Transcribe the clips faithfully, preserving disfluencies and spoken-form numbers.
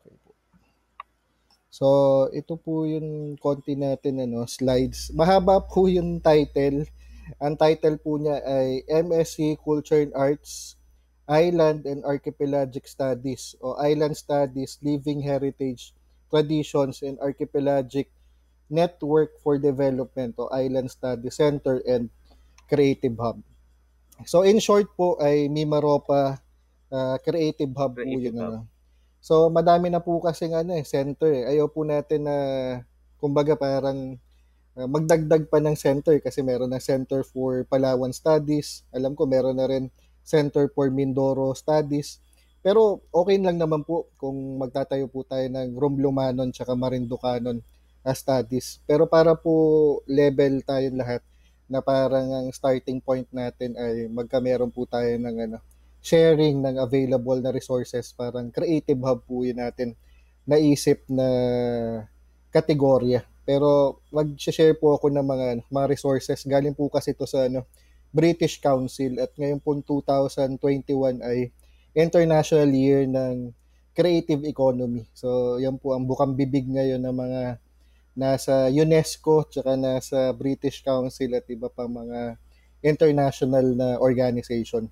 Okay po. So, ito po yung konti natin ano, slides. Mahaba po yung title. Ang title po niya ay M S C Culture and Arts, Island and Archipelagic Studies o Island Studies, Living Heritage, Traditions and Archipelagic Network for Development o Island Study Center and Creative Hub. So in short po ay Mimaropa uh, Creative Hub po Creative yun Hub. ano. So madami na po kasi ano eh, center eh. Ayaw po natin na kumbaga parang uh, magdagdag pa ng center kasi meron na Center for Palawan Studies. Alam ko meron na rin Center for Mindoro Studies. Pero okay lang naman po kung magtatayo po tayo ng Romlumanon tsaka Marinducanon uh, studies. Pero para po level tayo lahat na parang ang starting point natin ay magkameron po tayo ng ano, sharing ng available na resources, parang creative hub po yun natin naisip na kategorya. Pero mag-share po ako ng mga mga resources. Galing po kasi ito sa ano, British Council at ngayon po twenty twenty-one ay International Year ng Creative Economy. So, yan po ang bukang bibig ngayon ng mga nasa UNESCO tsaka nasa British Council at iba pa mga international na organization.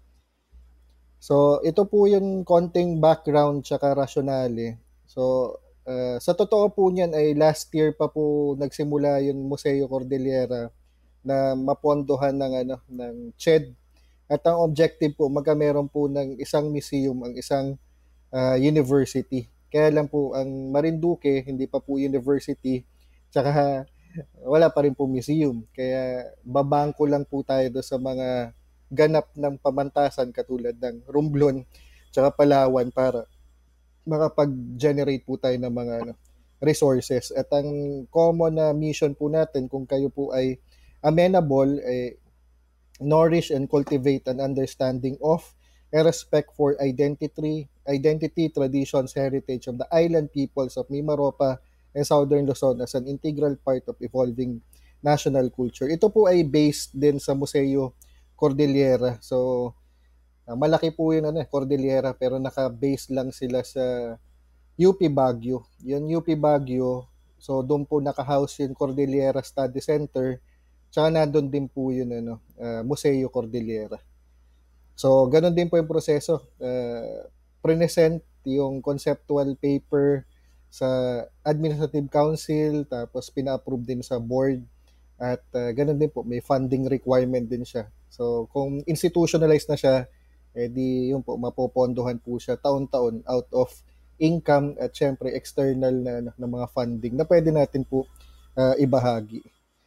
So, ito po yung konting background tsaka rationale. So, uh, sa totoo po niyan ay last year pa po nagsimula yung Museo Cordillera na mapondohan ng ano ng C H E D at ang objective po magkameron po ng isang museum ang isang uh, university. Kaya lang po ang Marinduque hindi pa po university tsaka wala pa rin po museum. Kaya babangko lang po tayo do sa mga ganap ng pamantasan katulad ng Romblon tsaka Palawan para makapag-generate po tayo ng mga ano, resources. At ang common na mission po natin kung kayo po ay amenable, eh, nourish and cultivate an understanding of and respect for identity, identity, traditions, heritage of the island peoples of Mimaropa and Southern Luzon as an integral part of evolving national culture. Ito po ay based din sa Museo Cordillera. So, uh, malaki po yun ano, Cordillera pero naka-base lang sila sa U P Baguio. Yung U P Baguio, so doon po naka-house yung Cordillera Study Center. Tsaka nandun din po yun ano, uh, Museo Cordillera. So, ganun din po yung proseso. Uh, present yung conceptual paper sa Administrative Council, tapos pina-approve din sa board. At uh, ganun din po, may funding requirement din siya. So, kung institutionalized na siya, eh di yun po, mapopondohan po siya taon-taon out of income at syempre external na, na, na mga funding na pwede natin po uh, ibahagi.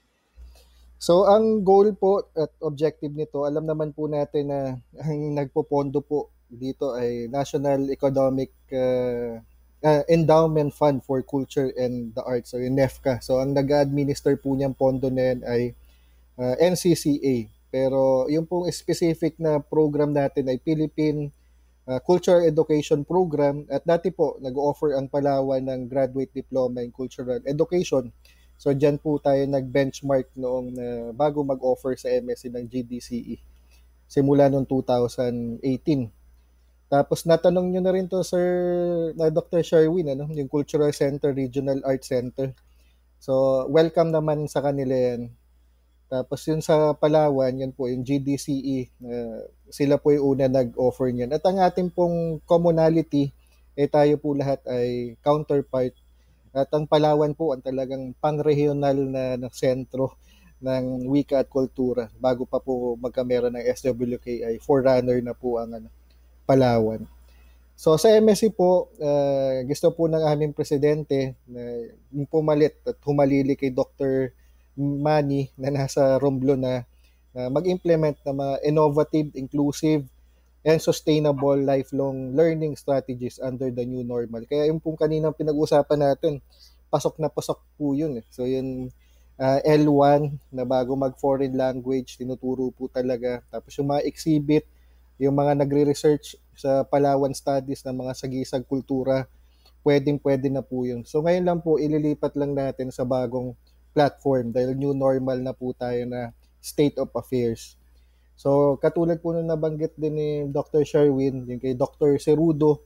So, ang goal po at objective nito, alam naman po natin na ang nagpopondo po dito ay National Economic uh, uh, Endowment Fund for Culture and the Arts, so yung NEFCA. So, ang nag-administer po niyang pondo na yan ay uh, N C C A. Pero yung pong specific na program natin ay Philippine uh, Culture Education Program. At dati po, nag-offer ang Palawan ng Graduate Diploma in Cultural Education. So, dyan po tayo nag-benchmark noong uh, bago mag-offer sa M S C ng G D C E. Simula noong two thousand eighteen. Tapos, natanong nyo na rin to, Sir na Doctor Sherwin, ano, yung Cultural Center, Regional Arts Center. So, welcome naman sa kanila yan. Tapos, yun sa Palawan, yan po, yung G D C E. Uh, sila po yung una nag-offer niyan. At ang ating pong commonality, eh tayo po lahat ay counterpart. At ang Palawan po ang talagang pang-regional na, na sentro ng wika at kultura. Bago pa po magkameron ng S W K ay forerunner na po ang ano, Palawan. So sa M S C po, uh, gusto po ng aming presidente na uh, pumalit at humalili kay Doctor Manny na nasa Romblon na uh, mag-implement ng mga innovative, inclusive, and sustainable lifelong learning strategies under the new normal. Kaya yung pong kaninang pinag-usapan natin, pasok na pasok po yun. Eh. So yun, uh, L one na bago mag-foreign language, tinuturo po talaga. Tapos yung mga exhibit, yung mga nagre-research sa Palawan Studies ng mga sagisag kultura, pwedeng-pwede na po yun. So ngayon lang po, ililipat lang natin sa bagong platform dahil new normal na po tayo na state of affairs. So, katulad po nung nabanggit din ni Doctor Sherwin, yung kay Doctor Cerudo,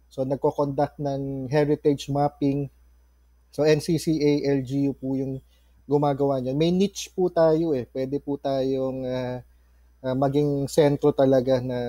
So nagko-conduct ng heritage mapping. So N C C A, L G U po yung gumagawa niyan. May niche po tayo eh. Pwede po tayong uh, uh, maging sentro talaga na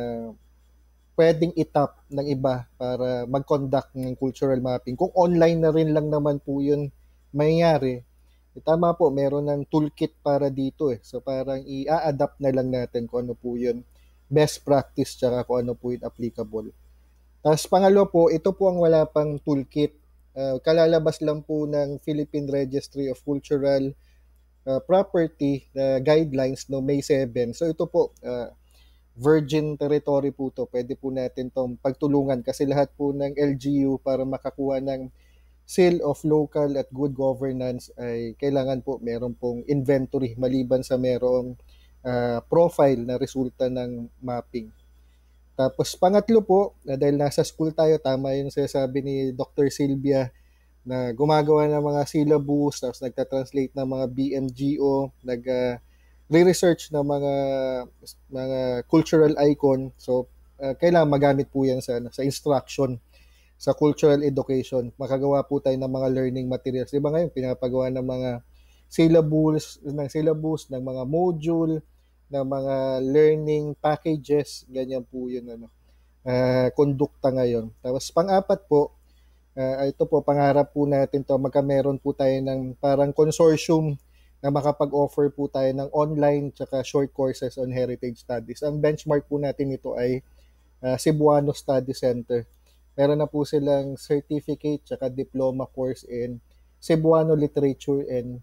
pwedeng itap ng iba para mag-conduct ng cultural mapping. Kung online na rin lang naman po yun mayayari, eh, tama po, meron ng toolkit para dito eh. So parang i-adapt na lang natin kung ano po yun best practice tsaka kung ano po yun applicable. Tapos pangalo po, ito po ang wala pang toolkit. Uh, kalalabas lang po ng Philippine Registry of Cultural uh, Property uh, guidelines no May seventh. So ito po, uh, virgin territory po to. Pwede po natin tong pagtulungan kasi lahat po ng L G U para makakuha ng seal of local at good governance ay kailangan po meron pong inventory maliban sa merong uh, profile na resulta ng mapping. Tapos pangatlo po, na dahil nasa school tayo, tama yung sinasabi ni Doctor Sylvia na gumagawa ng mga syllabus, tapos nagta-translate ng mga B M G O, nag uh, re-research ng mga mga cultural icon. So uh, kailangan magamit po yan sa sa instruction, sa cultural education. Makagawa po tayo ng mga learning materials. Di ba ngayon pinapagawa ng mga syllabus, ng syllabus, ng mga module, ng mga learning packages, ganyan po yun ano. Uh, kondukta ngayon. Tapos pang-apat po, uh, ito po pangarap po natin to, magka meron po tayo ng parang consortium na makapag-offer po tayo ng online tsaka short courses on heritage studies. Ang benchmark po natin ito ay uh, Cebuano Study Center. Meron na po silang certificate tsaka diploma course in Cebuano Literature and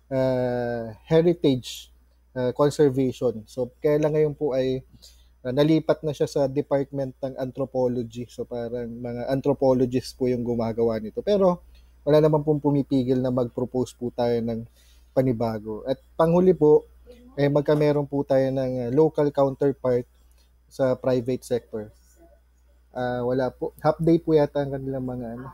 uh, Heritage uh, Conservation. So, kaya lang ngayon po ay uh, nalipat na siya sa Department ng Anthropology. So, parang mga anthropologists po yung gumagawa nito. Pero, wala naman pong pumipigil na mag-propose po tayo ng panibago. At panghuli po, eh, magka meron po tayo ng uh, local counterpart sa private sector. Uh, wala po. Half day po yata ang kanilang mga ano.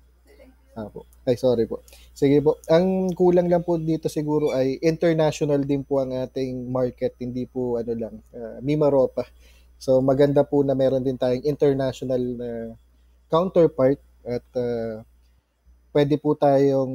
Ah, po. Ay, sorry po. Sige po. Ang kulang lang po dito siguro ay international din po ang ating market. Hindi po ano lang, uh, Mimaropa. So maganda po na meron din tayong international na uh, counterpart at uh, pwede po tayong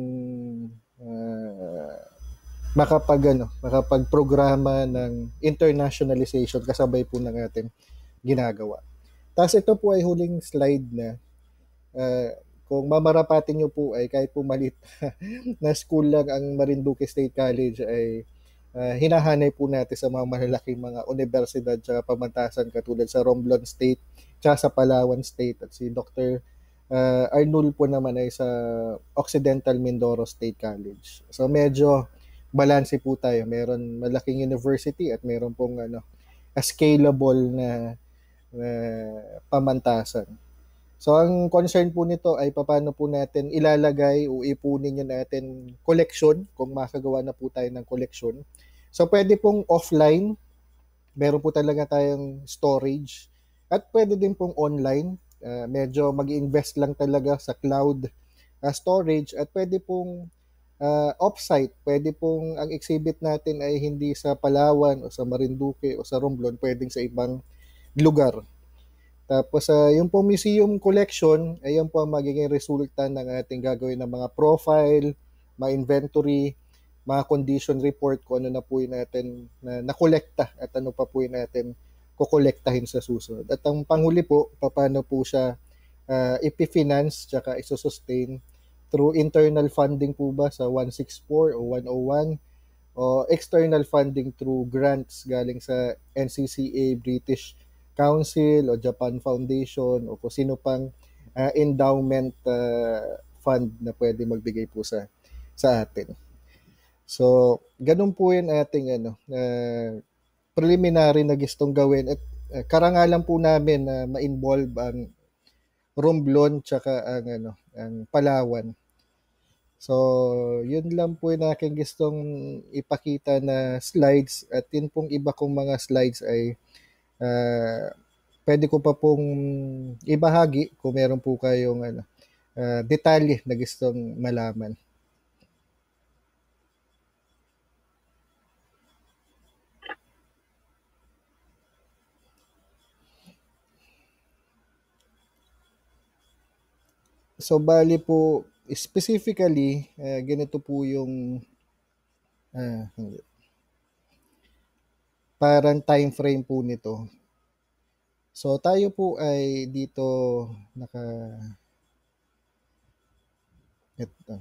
uh, makapag ano, makapag-programa ng internationalization kasabay po ng ating ginagawa. Tapos ito po ay huling slide na uh, kung mamarapatin nyo po ay kahit po malit na school lang ang Marinduque State College ay uh, hinahanay po natin sa mga malalaking mga universidad at pamantasan katulad sa Romblon State at sa Palawan State at si Doctor uh, Arnul po naman ay sa Occidental Mindoro State College. So medyo balanse po tayo. Meron malaking university at meron pong ano, a scalable na, na pamantasan. So, ang concern po nito ay paano po natin ilalagay o ipunin nyo natin collection, kung makagawa na po tayo ng collection. So, pwede pong offline, meron po talaga tayong storage, at pwede din pong online, uh, medyo mag-invest lang talaga sa cloud uh, storage, at pwede pong uh, offsite, pwede pong ang exhibit natin ay hindi sa Palawan o sa Marinduque o sa Romblon, pwedeng sa ibang lugar. Tapos uh, yung po museum collection, ayan po ang magiging resulta ng ating gagawin ng mga profile, mga inventory, mga condition report kung ano na po yun natin na nakolekta at ano pa po yun natin kukolektahin sa susunod. At ang panghuli po, paano po siya uh, ipi-finance tsaka isosustain through internal funding po ba sa one sixty-four o one oh one o external funding through grants galing sa N C C A, British Council o Japan Foundation o kung sino pang uh, endowment uh, fund na pwede magbigay po sa sa atin. So, ganun po 'yung ating ano, uh, preliminary na gustong gawin at uh, karangalan po namin na uh, ma-involve ang Romblon tsaka ang ano, ang Palawan. So, yun lang po 'yung aking gustong ipakita na slides at yun pong iba kong mga slides ay uh, pwede ko pa pong ibahagi kung meron po kayong ano, uh, detalye na gustong malaman. So bali po specifically, uh, ganito po yung uh, parang time frame po nito. So tayo po ay dito naka ito.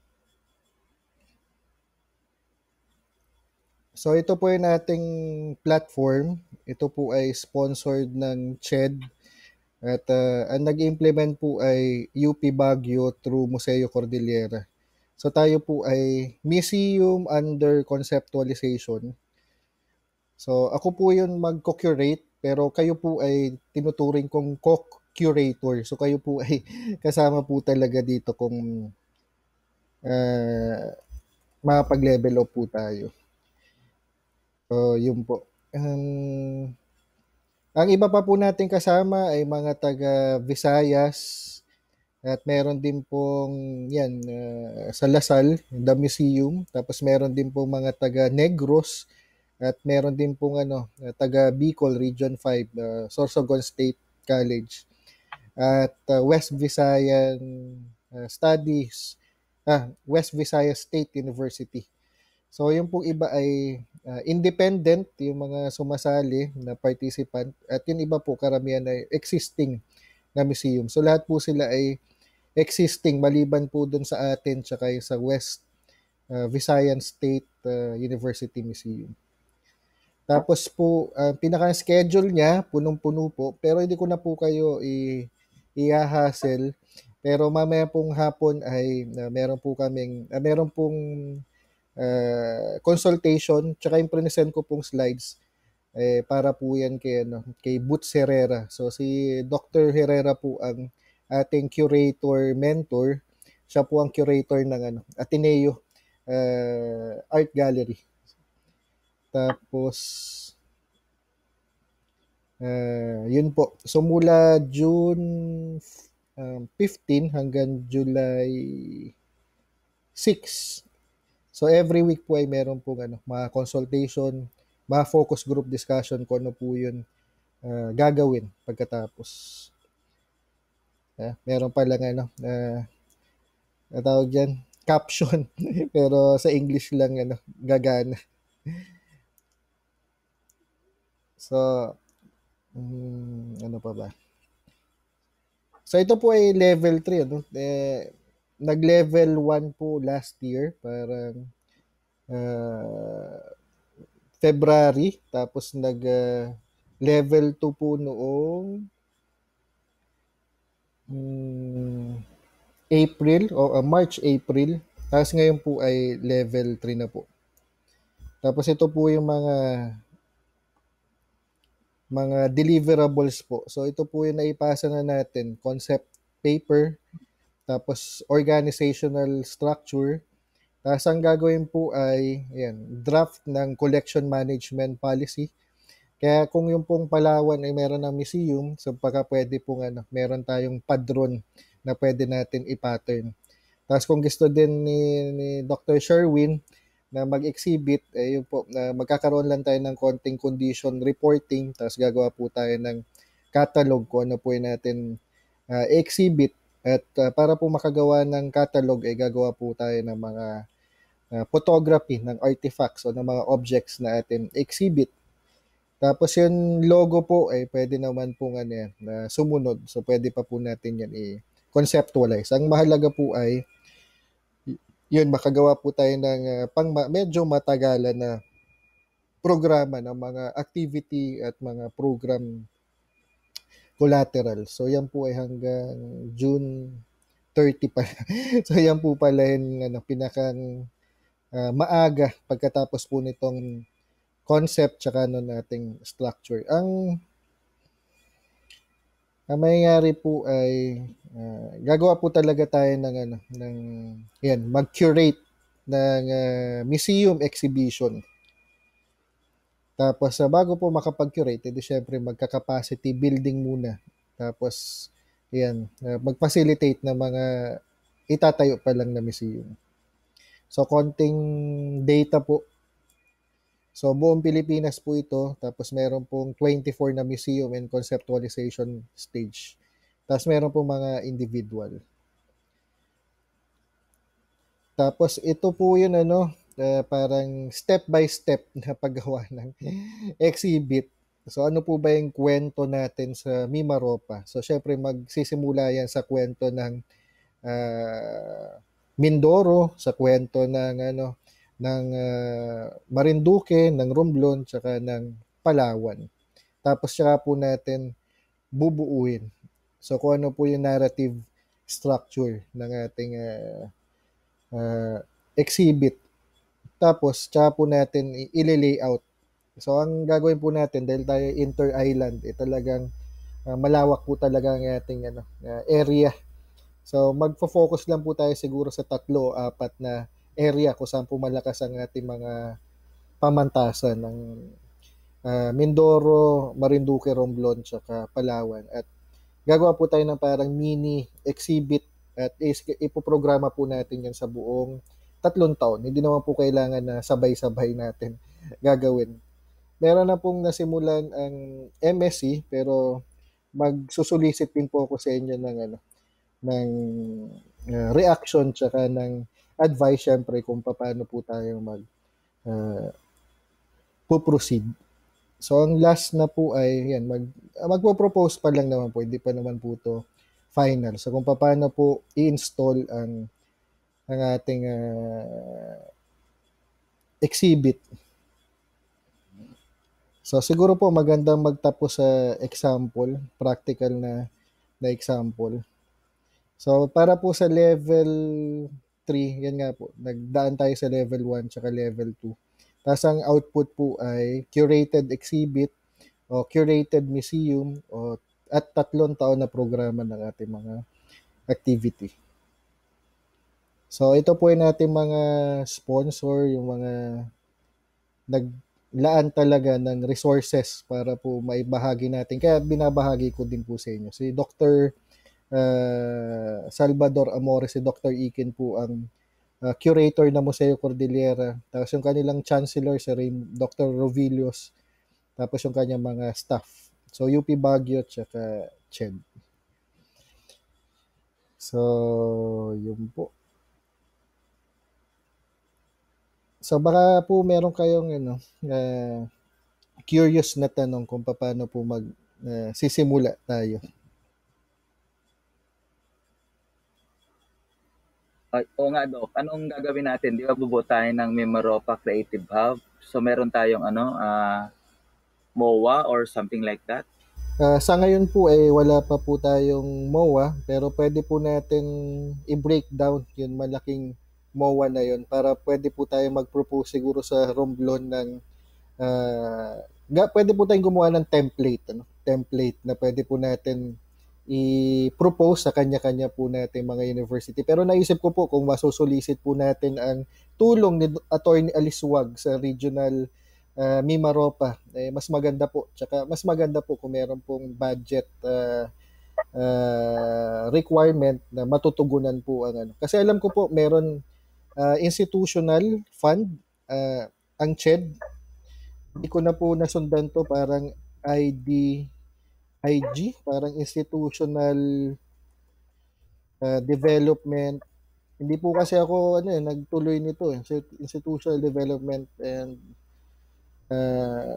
So ito po yung ating platform. Ito po ay sponsored ng C H E D at uh, ang nag-implement po ay U P Baguio through Museo Cordillera. So tayo po ay museum under conceptualization. So ako po yun mag-co-curate pero kayo po ay tinuturing kong co-curator. So kayo po ay kasama po talaga dito kung uh, makapag-level up po tayo. So yun po. Um, ang iba pa po natin kasama ay mga taga Visayas at meron din pong yan uh, sa Lasal, the museum. Tapos meron din pong mga taga Negros at meron din pong ano, uh, taga Bicol Region five, uh, Sorsogon State College. At uh, West Visayan uh, Studies, ah, West Visayas State University. So yung pong iba ay uh, independent, yung mga sumasali na participant, at yung iba po karamihan ay existing na museum. So lahat po sila ay existing maliban po dun sa atin tsaka yung sa West uh, Visayan State uh, University Museum. Tapos po, ang uh, pinaka-schedule niya, punong-puno po, pero hindi ko na po kayo i- i-hassle. Pero mamaya pong hapon ay uh, meron po kaming, uh, meron pong uh, consultation, tsaka yung present ko pong slides, eh, para po yan kay, ano, kay Boots Herrera. So si Doctor Herrera po ang ating curator mentor. Siya po ang curator ng ano, Ateneo uh, Art Gallery. Tapos, uh, yun po. So mula June um, fifteen hanggang July six. So every week po ay meron pong ano, mga consultation, mga focus group discussion kung ano po yun uh, gagawin pagkatapos. Uh, meron pa lang ano, uh, natawag dyan, caption. Pero sa English lang ano, gagana. So, um, ano pa ba? So ito po ay level three. Ano? Eh, nag-level one po last year. Parang uh, February. Tapos nag-level uh, two po noong um, April o uh, March, April. Tapos ngayon po ay level three na po. Tapos ito po yung mga mga deliverables po. So ito po yung naipasa na natin, concept paper, tapos organizational structure. Tapos ang gagawin po ay ayan, draft ng collection management policy. Kaya kung yung pong Palawan ay meron ng museum, so baka pwede pong ano, meron tayong padron na pwede natin i-pattern. Tapos kung gusto din ni, ni Doctor Sherwin na mag-exhibit, eh yun po, na magkakaroon lang tayo ng konting condition reporting, tapos gagawa po tayo ng catalog kung ano po yung natin uh, exhibit. At uh, para po makagawa ng catalog, eh gagawa po tayo ng mga uh, photography ng artifacts o ng mga objects na atin exhibit. Tapos yung logo po ay eh, pwede naman po ano yan, na sumunod. So pwede pa po natin yan i-conceptualize. Ang mahalaga po ay yun, makagawa po tayo ng uh, pang medyo matagalan na programa ng mga activity at mga program collateral. So yan po ay hanggang June thirty pa. So yan po pala yung ano, pinakang uh, maaga pagkatapos po nitong concept tsaka ano nating structure. Ang ang mangyayari po ay uh, gagawa po talaga tayo ng ano ng yan, mag-curate ng uh, museum exhibition. Tapos uh, bago po makapag-curate, edi syempre magka-capacity building muna. Tapos yan, uh, mag-facilitate ng mga itatayo pa lang na museum. So konting data po. So buong Pilipinas po ito, tapos meron pong twenty-four na museum and conceptualization stage. Tapos meron pong mga individual. Tapos ito po yun ano, uh, parang step by step na paggawa ng exhibit. So ano po ba yung kwento natin sa Mimaropa? So syempre magsisimula yan sa kwento ng uh, Mindoro, sa kwento ng ano ng uh, Marinduque, ng Romblon, tsaka ng Palawan. Tapos tsaka po natin bubuuin. So kung ano po yung narrative structure ng ating uh, uh, exhibit. Tapos tsaka po natin i-layout. So ang gagawin po natin dahil tayo inter-island, eh, talagang uh, malawak po talaga ang ating ano, uh, area. So magfo-focus lang po tayo siguro sa tatlo o apat na area kung saan po malakas ang ating mga pamantasan ng uh, Mindoro, Marinduque, Romblon, tsaka Palawan. At gagawa po tayo ng parang mini exhibit at ipoprograma po natin yan sa buong tatlong taon. Hindi naman po kailangan na sabay-sabay natin gagawin. Meron na pong nasimulan ang M S C pero magsusulisit din po ako sa inyo ng ano ng uh, reaction tsaka ng advice syempre kung paano po tayo mag uh, po-proceed. So ang last na po ay yan mag magpo-propose pa lang naman po, hindi pa naman po to final. So kung paano po i-install ang ang ating uh, exhibit. So siguro po magandang magtapos sa example, practical na na example. So para po sa level three, yan nga po, nagdaan tayo sa level one tsaka level two. Tapos ang output po ay curated exhibit o curated museum o at tatlong taon na programa ng ating mga activity. So ito po yung ating mga sponsor, yung mga naglaan talaga ng resources para po maibahagi natin. Kaya binabahagi ko din po sa inyo. Si Doctor uh, Salvador Amores, si Doctor Ikin po ang uh, curator ng Museo Cordillera. Tapos yung kanilang chancellor, si Doctor Rovilios. Tapos yung kanyang mga staff. So U P Baguio tsaka C H E D. So, yun po. So baka po meron kayong ano, uh, curious na tanong kung paano po mag uh, sisimula tayo. Ay, oo nga, Doc. Anong gagawin natin? Di ba bubuo tayo ng Mimaropa Creative Hub? So meron tayong ano, uh, M O A or something like that? Uh, sa ngayon po ay eh, wala pa po tayong M O A pero pwede po natin i-break down yung malaking M O A na yun para pwede po tayo mag-propose siguro sa Romblon ng uh, pwede po tayong gumawa ng template ano? template na pwede po natin i-propose sa kanya-kanya po natin mga university. Pero naisip ko po kung masusulisit po natin ang tulong ni Attorney Aliswag sa regional uh, Mimaropa, eh, mas maganda po. Tsaka mas maganda po kung meron pong budget uh, uh, requirement na matutugunan po ang ano. Kasi alam ko po meron uh, institutional fund, uh, ang C H E D. Hindi ko na po nasundan to, parang I D I G, parang institutional uh, development. Hindi po kasi ako ano eh, nagtuloy nito eh, institutional development and uh,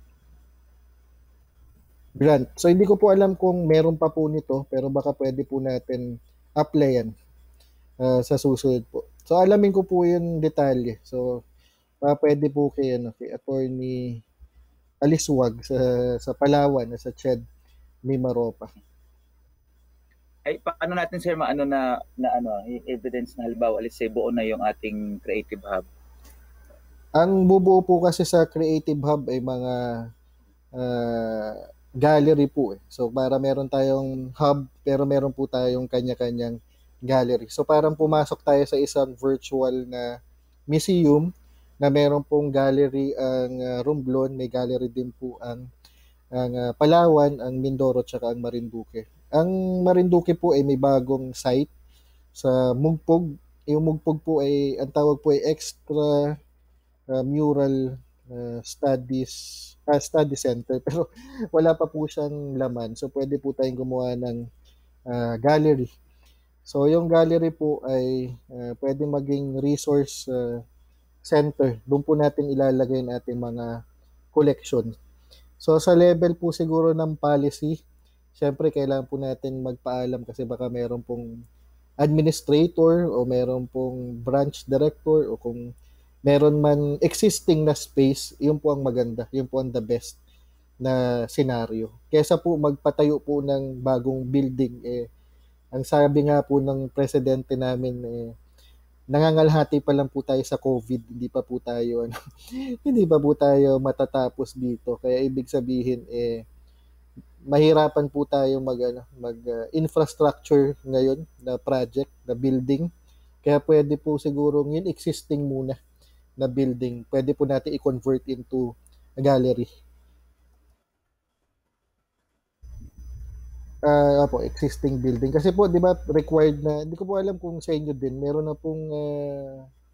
grant. So hindi ko po alam kung meron pa po nito, pero baka pwede po natin applyan uh, sa susunod po. So alamin ko po yung detalye. So uh, pwede po kay, ano, kay Attorney Aliswag sa, sa Palawan, sa C H E D Mimaropa. Ay, paano natin, sir, maano na, na ano, yung evidence na halimbawa, let's say, buo na yung ating Creative Hub? Ang bubuo po kasi sa Creative Hub ay mga uh, gallery po eh. So para meron tayong hub pero meron po tayong kanya-kanyang gallery. So parang pumasok tayo sa isang virtual na museum na meron pong gallery ang uh, Romblon, may gallery din po ang ang uh, Palawan, ang Mindoro tsaka ang Marinduque. Ang Marinduque po ay may bagong site sa Mugpog. Yung Mugpog po ay ang tawag po ay extra uh, mural uh, studies uh, study center pero wala pa po siyang laman. So pwede po tayong gumawa ng uh, gallery So yung gallery po ay uh, pwede maging resource uh, center. Doon po natin ilalagay ang ating mga collection. So sa level po siguro ng policy, syempre kailangan po natin magpaalam kasi baka meron pong administrator o meron pong branch director o kung meron man existing na space, yun po ang maganda, yun po ang the best na senaryo. Kesa po magpatayo po ng bagong building, eh, ang sabi nga po ng presidente namin, eh, nangangalhati pa lang po tayo sa COVID, hindi pa po tayo ano, hindi pa po tayo matatapos dito. Kaya ibig sabihin eh mahirapan po tayo mag ano, mag uh, infrastructure ngayon na project, na building. Kaya pwede po siguro yung existing muna na building, pwede po natin i-convert into a gallery. Ah, uh, po, existing building. Kasi po, 'di ba, required na, hindi ko po alam kung sa inyo din, meron na pong uh,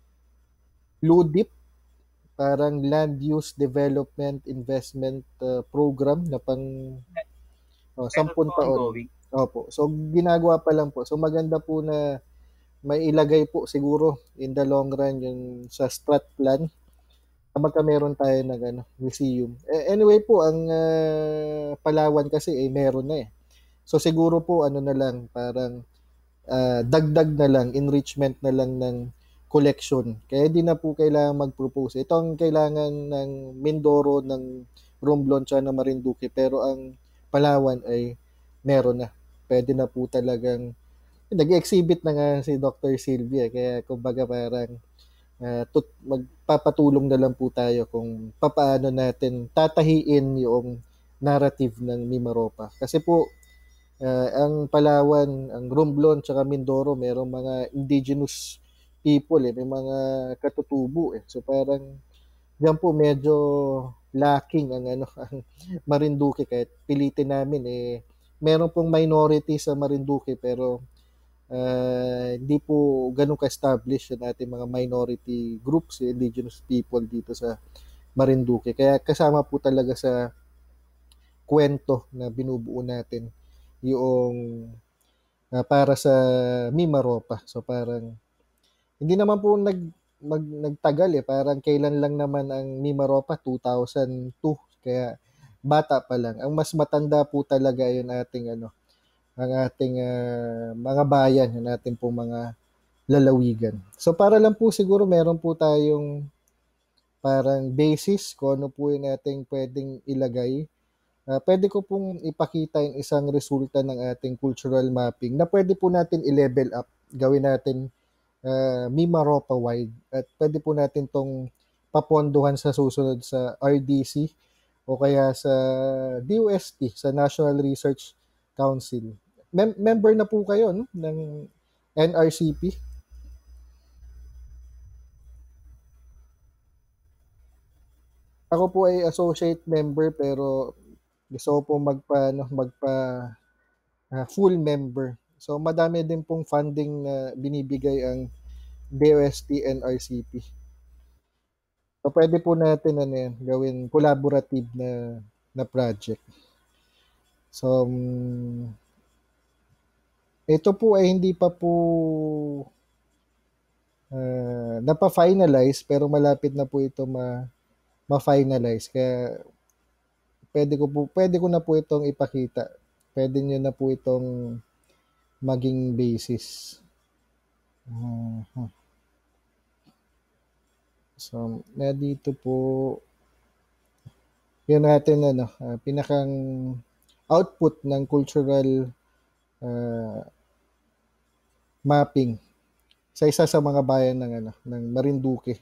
LUDIP, parang Land Use Development Investment uh, Program na pang oh, Meron sampung po taon. ongoing. Opo. So ginagawa pa lang po. So maganda po na may ilagay po siguro in the long run yung sa strat plan kapag meron tayo ng ano, museum. Eh, anyway po, ang uh, Palawan kasi eh meron na eh. So siguro po ano na lang, parang uh, dagdag na lang, enrichment na lang ng collection. Kaya di na po kailangan mag-propose. Ito ang kailangan ng Mindoro, ng Romblon, tsaka ng Marinduque. Pero ang Palawan ay meron na. Pwede na po talagang nag-exhibit na nga si Doctor Sylvia. Kaya kumbaga parang uh, tut, magpapatulong na lang po tayo kung papaano natin tatahiin yung narrative ng Mimaropa. Kasi po, uh, ang Palawan, ang Romblon, tsaka Mindoro, merong mga indigenous people eh, may mga katutubo eh. So parang diyan po medyo lacking ang ano ang Marinduque kahit pilitin namin eh meron pong minority sa Marinduque pero uh, hindi po ganun ka-establish yung ating mga minority groups, indigenous people dito sa Marinduque. Kaya kasama po talaga sa kwento na binubuo natin yung uh, para sa Mimaropa. So parang hindi naman po nag mag, nagtagal eh. Parang kailan lang naman ang Mimaropa, two thousand two. Kaya bata pa lang. Ang mas matanda po talaga yun ating ano, ang ating uh, mga bayan, yung ating po mga lalawigan. So para lang po siguro meron po tayong parang basis kung ano po yung ating pwedeng ilagay. Uh, pwede ko pong ipakita yung isang resulta ng ating cultural mapping na pwede po natin i-level up. Gawin natin uh, Mimaropa wide at pwede po natin tong papondohan sa susunod sa R D C o kaya sa D O S T, sa National Research Council. Mem- member na po kayo no, ng N R C P? Ako po ay associate member pero gusto ko po magpa, ano, magpa uh, full member. So madami din pong funding na binibigay ang D O S T and R C P. So pwede po natin ano yan, gawin collaborative na na project. So um, ito po ay hindi pa po uh, napa-finalize pero malapit na po ito ma ma-finalize kaya pwede ko po pwede ko na po itong ipakita. Pwede niyo na po itong maging basis. Uh-huh. So, na dito po yun natin ano, uh, pinakang output ng cultural uh, mapping sa isa sa mga bayan ng ano ng Marinduque.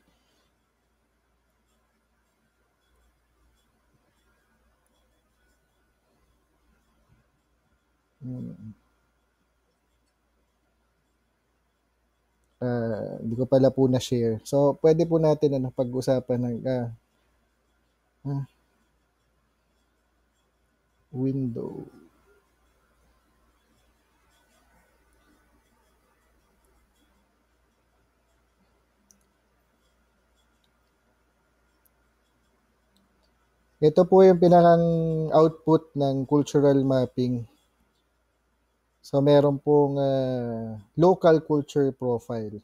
Hmm. Uh, hindi ko pala po na-share. So, pwede po natin ano, pag-usapan ng uh, uh, window. Ito po yung pinakang output ng cultural mapping. So meron pong uh, local culture profile.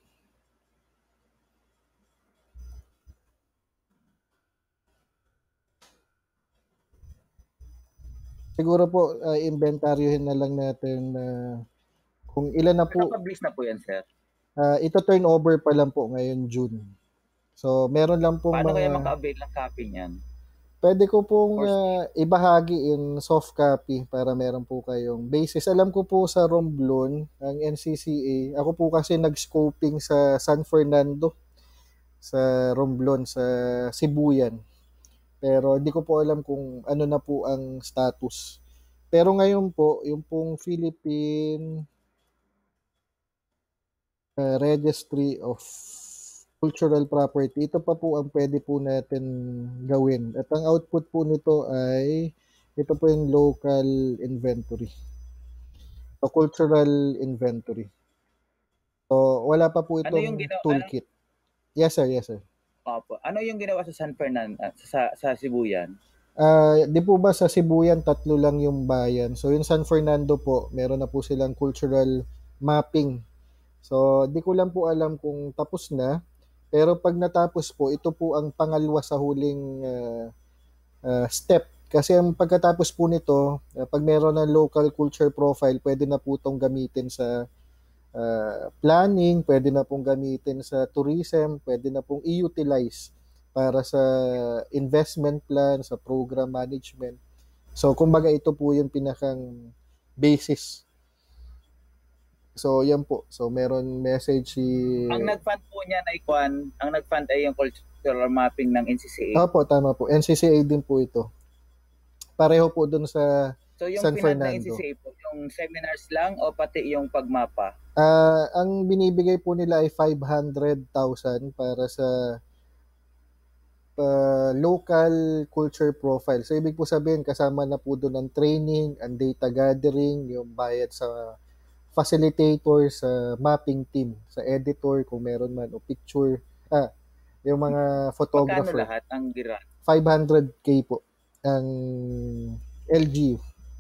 Siguro po uh, inventaryohin na lang natin na uh, kung ilan na po. Nakapublish na po yan, sir? Uh, ito turnover pa lang po ngayon June. So meron lang pong Paano mga... kaya maka-avail ng copy niyan? Pwede ko pong uh, ibahagi in soft copy para meron po kayong basis. Alam ko po sa Romblon, ang N C C A, ako po kasi nag-scoping sa San Fernando, sa Romblon, sa Sibuyan. Pero hindi ko po alam kung ano na po ang status. Pero ngayon po, yung pong Philippine uh, Registry of Cultural Property, ito pa po ang pwede po natin gawin. At ang output po nito ay ito po yung local inventory. So, cultural inventory. So, wala pa po itong ano yung ginawa, toolkit. Ano? Yes, sir. Yes, sir. Opo. Ano yung ginawa sa San Fernando, sa, sa Sibuyan? Uh, di po ba sa Sibuyan, tatlo lang yung bayan. So, yung San Fernando po, meron na po silang cultural mapping. So, di ko lang po alam kung tapos na. Pero pag natapos po, ito po ang pangalawa sa huling uh, uh, step. Kasi ang pagkatapos po nito, uh, pag meron ng local culture profile, pwede na po itong gamitin sa uh, planning, pwede na pong gamitin sa tourism, pwede na pong i-utilize para sa investment plan, sa program management. So, kumbaga ito po yung pinakang basis. So, yan po. So, meron message si... Ang nag-fund po niya na Ikuan, ang nag-fund ay yung cultural mapping ng N C C A. Opo, tama po. N C C A din po ito. Pareho po dun sa so, yung San Fernando. N C C A po, yung seminars lang o pati yung pagmapa? Uh, ang binibigay po nila ay five hundred thousand para sa uh, local culture profile. So, ibig po sabihin, kasama na po doon ang training, ang data gathering, yung bayad sa facilitator, sa mapping team, sa editor kung meron man, o picture, ah, yung mga photographer. Magkano lahat ang gira? five hundred K po ang L G U.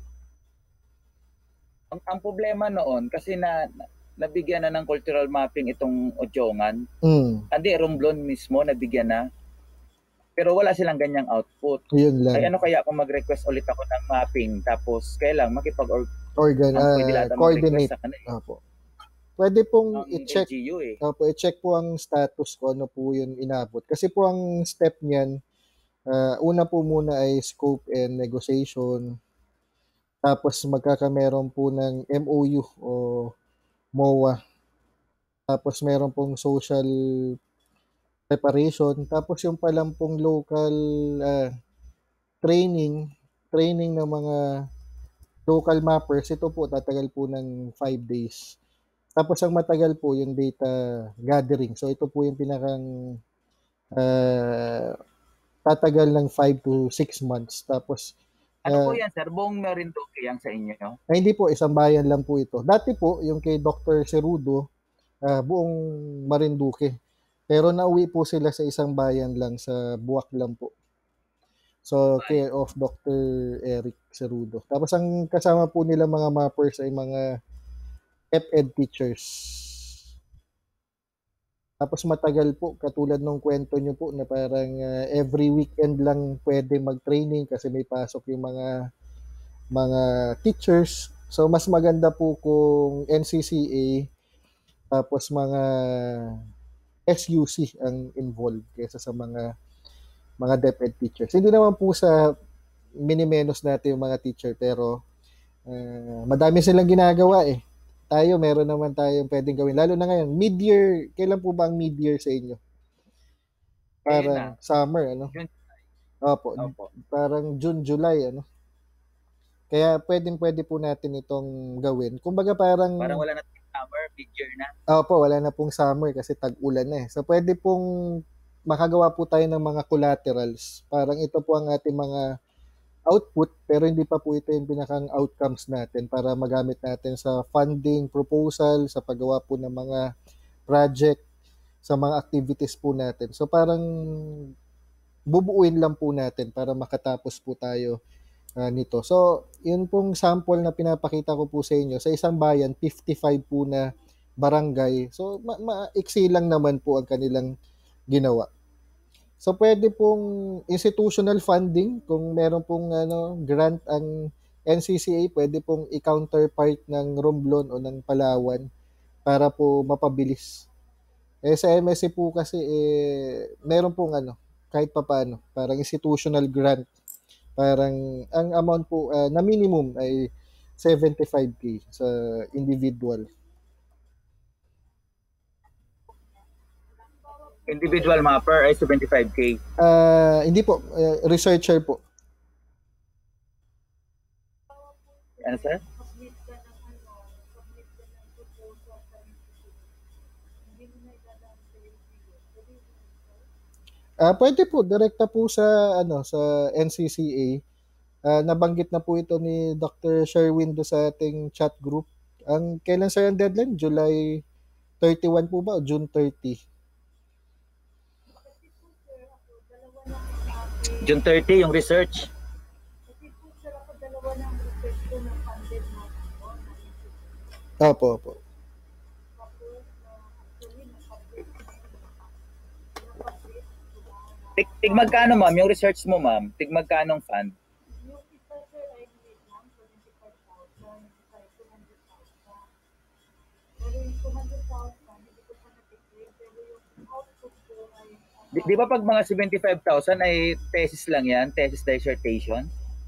Ang, ang problema noon, kasi na, nabigyan na ng cultural mapping itong Odjongan. Mm. Hindi, Romblon mismo nabigyan na. Pero wala silang ganyang output. Yun lang. Ay ano kaya kung mag-request ulit ako ng mapping, tapos kailang makipag-org Organ, uh, coordinate. Opo. Pwede pong i-check, eh. opo, i-check po ang status ko, ano po yun inabot. Kasi po ang step niyan, uh, una po muna ay scope and negotiation. Tapos magkakameron po ng M O U o M O A. Tapos meron pong social preparation. Tapos yung palang pong local uh, training, training ng mga local mappers, ito po tatagal po ng five days. Tapos ang matagal po yung data gathering. So ito po yung pinakang uh, tatagal ng five to six months. Tapos ano uh, po yan, sir? Buong Marinduque yan sa inyo? No? Ay, hindi po, isang bayan lang po ito. Dati po, yung kay Doctor Cerudo, uh, buong Marinduque. Pero nauwi po sila sa isang bayan lang, sa Buwak lang po. So, care of Doctor Eric Cerudo. Tapos ang kasama po nila mga mappers ay mga F E D teachers. Tapos matagal po, katulad nung kwento nyo po na parang uh, every weekend lang pwede mag-training kasi may pasok yung mga mga teachers. So, mas maganda po kung N C C A tapos mga S U C ang involved kaysa sa mga mga DepEd teachers. Hindi naman po sa minimenos natin yung mga teacher, pero uh, madami silang ginagawa eh. Tayo, meron naman tayong pwedeng gawin. Lalo na ngayon, mid-year, kailan po ba ang mid-year sa inyo? Parang summer, ano? June, Opo, Opo. Parang June, July, ano? Kaya pwedeng pwede po natin itong gawin. Kumbaga parang... Parang wala na summer, mid-year na. Opo, wala na pong summer kasi tag-ulan na eh. So pwede pong makagawa po tayo ng mga collaterals. Parang ito po ang ating mga output, pero hindi pa po ito yung pinakang outcomes natin para magamit natin sa funding, proposal, sa paggawa po ng mga project, sa mga activities po natin. So parang bubuuin lang po natin para makatapos po tayo uh, nito. So, yun pong sample na pinapakita ko po sa inyo. Sa isang bayan, fifty-five po na barangay. So, ma- maiksi lang naman po ang kanilang ginawa. So, pwede pong institutional funding, kung meron pong ano, grant ang N C C A, pwede pong i-counterpart ng Romblon o ng Palawan para po mapabilis. Eh, sa M S C po kasi, eh, meron pong ano, kahit pa paano, parang institutional grant. Parang, ang amount po, uh, na minimum ay seventy-five K sa individual. Individual mapper ay seventy-five K. Uh, hindi po, uh, researcher po. Ano, sir? Ah, pwede po direkta po sa ano sa N C C A. Ah, nabanggit na po ito ni Doctor Sherwin do sa ating chat group. Ang kailan sir ang deadline? July thirty-one po ba o June thirty? June thirty yung research. Opo, opo. Tig, tig magkano, ma'am, yung research mo, ma'am? Tig magkano ang fund? Di, di ba pag mga seventy-five thousand ay thesis lang yan? Thesis dissertation?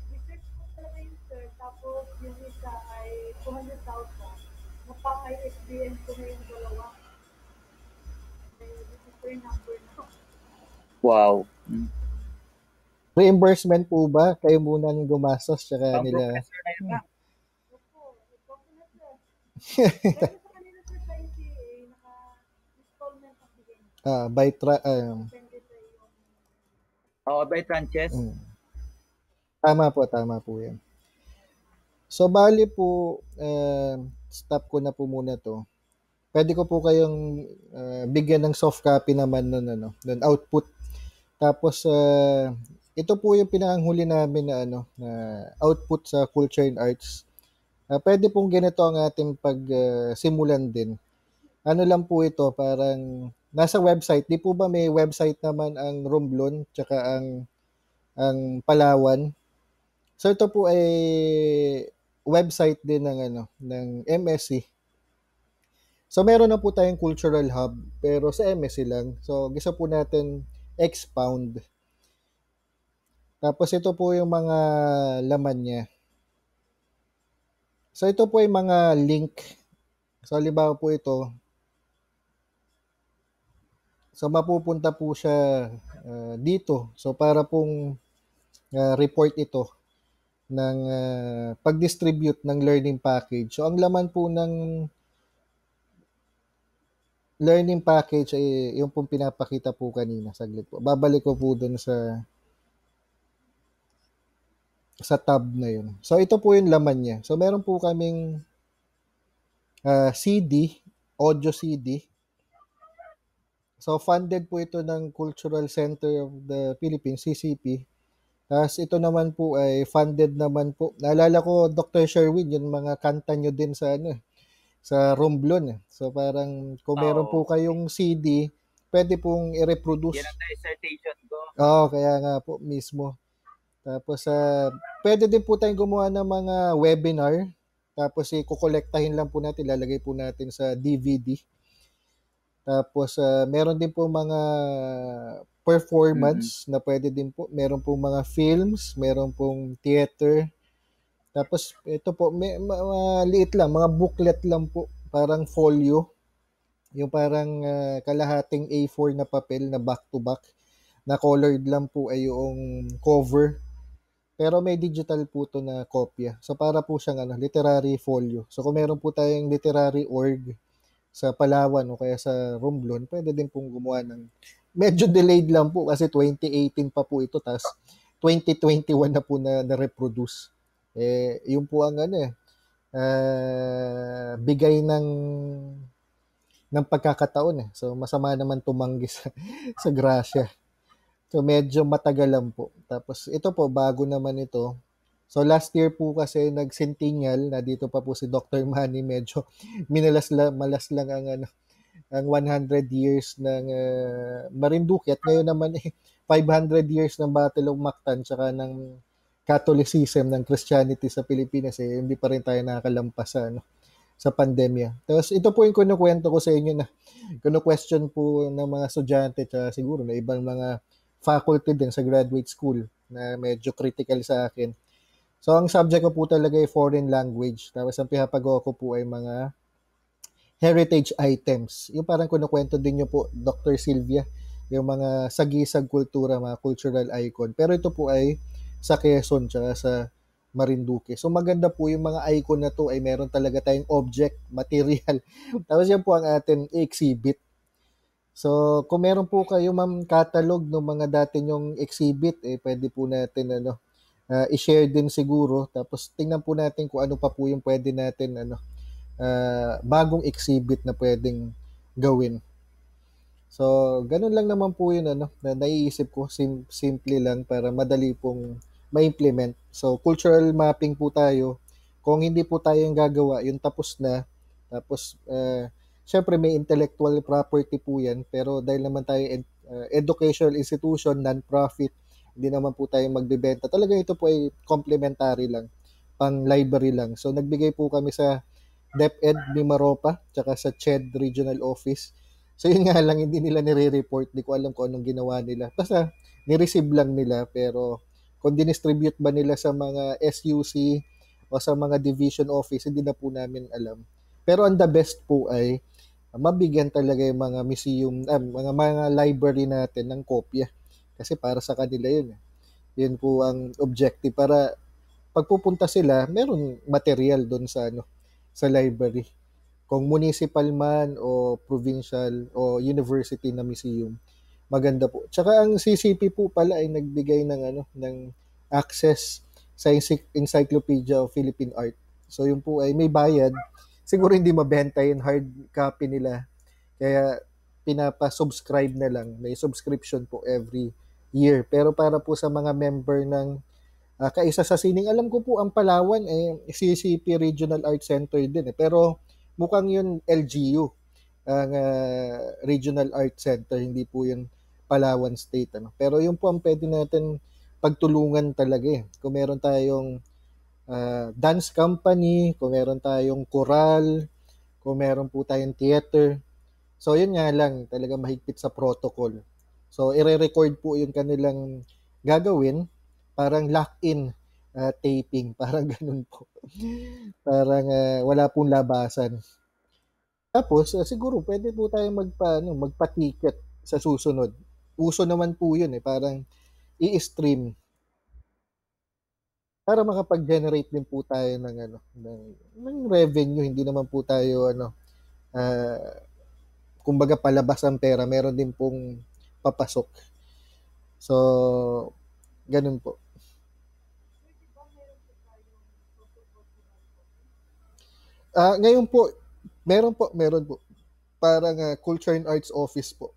Wow. Hmm. Reimbursement po ba? Kayo muna ng gumastos tsaka Pang nila. professor na yun, ma'am. Ah, by tra- um, Oo, by tranches. mm. Tama po, tama po yan. So, bali po, uh, stop ko na po muna to. Pwede ko po kayong uh, bigyan ng soft copy naman nun, ano, nun output. Tapos, uh, ito po yung pinanghuli namin na, ano, na output sa Culture and Arts. Uh, pwede pong ganito ang ating pag-simulan uh, din. Ano lang po ito, parang nasa website. Di po ba may website naman ang Romblon tsaka ang ang Palawan? So ito po ay website din ng ano ng M S C. So meron na po tayong cultural hub pero sa M S C lang. So gusto po natin expound. Tapos ito po yung mga laman niya. So ito po yung mga link. So halimbawa po ito. So mapupunta po siya uh, dito. So para pong uh, report ito ng uh, pag-distribute ng learning package. So ang laman po ng learning package ay yung pong pinapakita po kanina. Saglit po. Babalik ko po dun sa sa tab na yun. So ito po yung laman niya. So meron po kaming uh, C D, audio C D. So funded po ito ng Cultural Center of the Philippines, C C P. Tapos ito naman po ay funded naman po. Naalala ko, Doctor Sherwin, yung mga kanta nyo din sa ano, sa Romblon. So parang kung meron Oo. po kayong C D, pwede pong i-reproduce. Yan ang dissertation ko. Oo, kaya nga po mismo. Tapos uh, pwede din po tayong gumawa ng mga webinar. Tapos i-collectahin lang po natin, lalagay po natin sa D V D. Tapos uh, meron din po mga performance mm-hmm. na pwede din po. Meron po mga films, meron pong theater. Tapos ito po, may, maliit lang, mga booklet lang po, parang folio. Yung parang uh, kalahating A four na papel na back-to-back. Na colored lang po ay yung cover. Pero may digital po to na kopya. So para po siyang ano, literary folio. So kung meron po tayong literary org sa Palawan o kaya sa Romblon, pwede din pong gumawa ng medyo delayed lang po kasi twenty eighteen pa po ito, tas twenty twenty-one na po na na-reproduce. Eh, yun po ang ano eh, uh, bigay ng ng pagkakataon eh. So, masama naman tumanggi sa, sa grasya. So, medyo matagal lang po. Tapos, ito po, bago naman ito. So last year po kasi nag-centennial na dito pa po si Doctor Manny, medyo minalas la, malas lang ang ano, ang one hundred years ng uh, Marinduque, at ngayon naman eh five hundred years ng Battle of Mactan tsaka ng Catholicism ng Christianity sa Pilipinas, eh hindi pa rin tayo nakakalampas sa ano, sa pandemya. Tapos ito po yung kinukwento ko sa inyo na kinu-question po ng mga estudyante at siguro na ibang mga faculty din sa graduate school na medyo critical sa akin. So ang subject ko po talaga ay foreign language. Tapos ang pinapagawa ko po ay mga heritage items. Yung parang kinukwento din nyo po, Doctor Sylvia, yung mga sagisag kultura, mga cultural icon. Pero ito po ay sa Quezon tsaka sa Marinduque. So maganda po yung mga icon na to ay meron talaga tayong object, material. Tapos yan po ang atin exhibit. So kung meron po kayo ma'am catalog ng mga dati nyong exhibit, eh pwede po natin ano, uh, i-share din siguro. Tapos tingnan po natin kung ano pa po yung pwede natin ano, uh, bagong exhibit na pwedeng gawin. So, ganun lang naman po yun, ano, na naiisip ko, sim- simple lang para madali pong ma-implement. So, cultural mapping po tayo. Kung hindi po tayo yung gagawa, yung tapos na. Tapos, uh, syempre may intellectual property po yan, pero dahil naman tayo ed- uh, educational institution, non-profit, hindi naman po tayo magbebenta. Talaga ito po ay complementary lang, pang library lang. So, nagbigay po kami sa DepEd Mimaropa, tsaka sa C H E D Regional Office. So yun nga lang, hindi nila nire-report. Di ko alam kung anong ginawa nila. Basta, nireceive lang nila. Pero kung dinistribute ba nila sa mga S U C o sa mga division office, hindi na po namin alam. Pero ang the best po ay mabigyan talaga yung mga museum, ah, mga mga library natin ng kopya. Kasi para sa kanila yun. Eh. Yun po ang objective para pagpupunta sila, meron material doon sa ano, sa library. Kung municipal man o provincial o university na museum, maganda po. Tsaka ang C C P po pala ay nagbigay ng ano ng access sa Encyclopedia of Philippine Art. So yun po ay may bayad. Siguro hindi mabenta yung hard copy nila. Kaya pinapa-subscribe na lang. May subscription po every year. Pero para po sa mga member ng uh, kaisa sa sining, alam ko po ang Palawan eh C C P Regional Art Center din eh. Pero mukhang yun L G U ang uh, Regional Art Center, hindi po yun Palawan State. Ano. Pero yun po ang pwede natin pagtulungan talaga eh. Kung meron tayong uh, dance company, kung meron tayong choral, kung meron po tayong theater. So yun nga lang, talaga mahigpit sa protocol. So ire-record po yung kanilang gagawin, parang lock-in uh, taping, parang ganun po. Parang uh, wala pong labasan. Tapos, uh, siguro pwede po tayong magpa, ano, magpa-ticket sa susunod. Uso naman po yun eh, parang i-stream para makapag-generate din po tayo ng ano ng, ng revenue. Hindi naman po tayo ano uh, kumbaga palabas ang pera, meron din pong papasok. So, ganun po. Ah, uh, ngayon po, meron po, meron po. Parang uh, Culture and Arts Office po.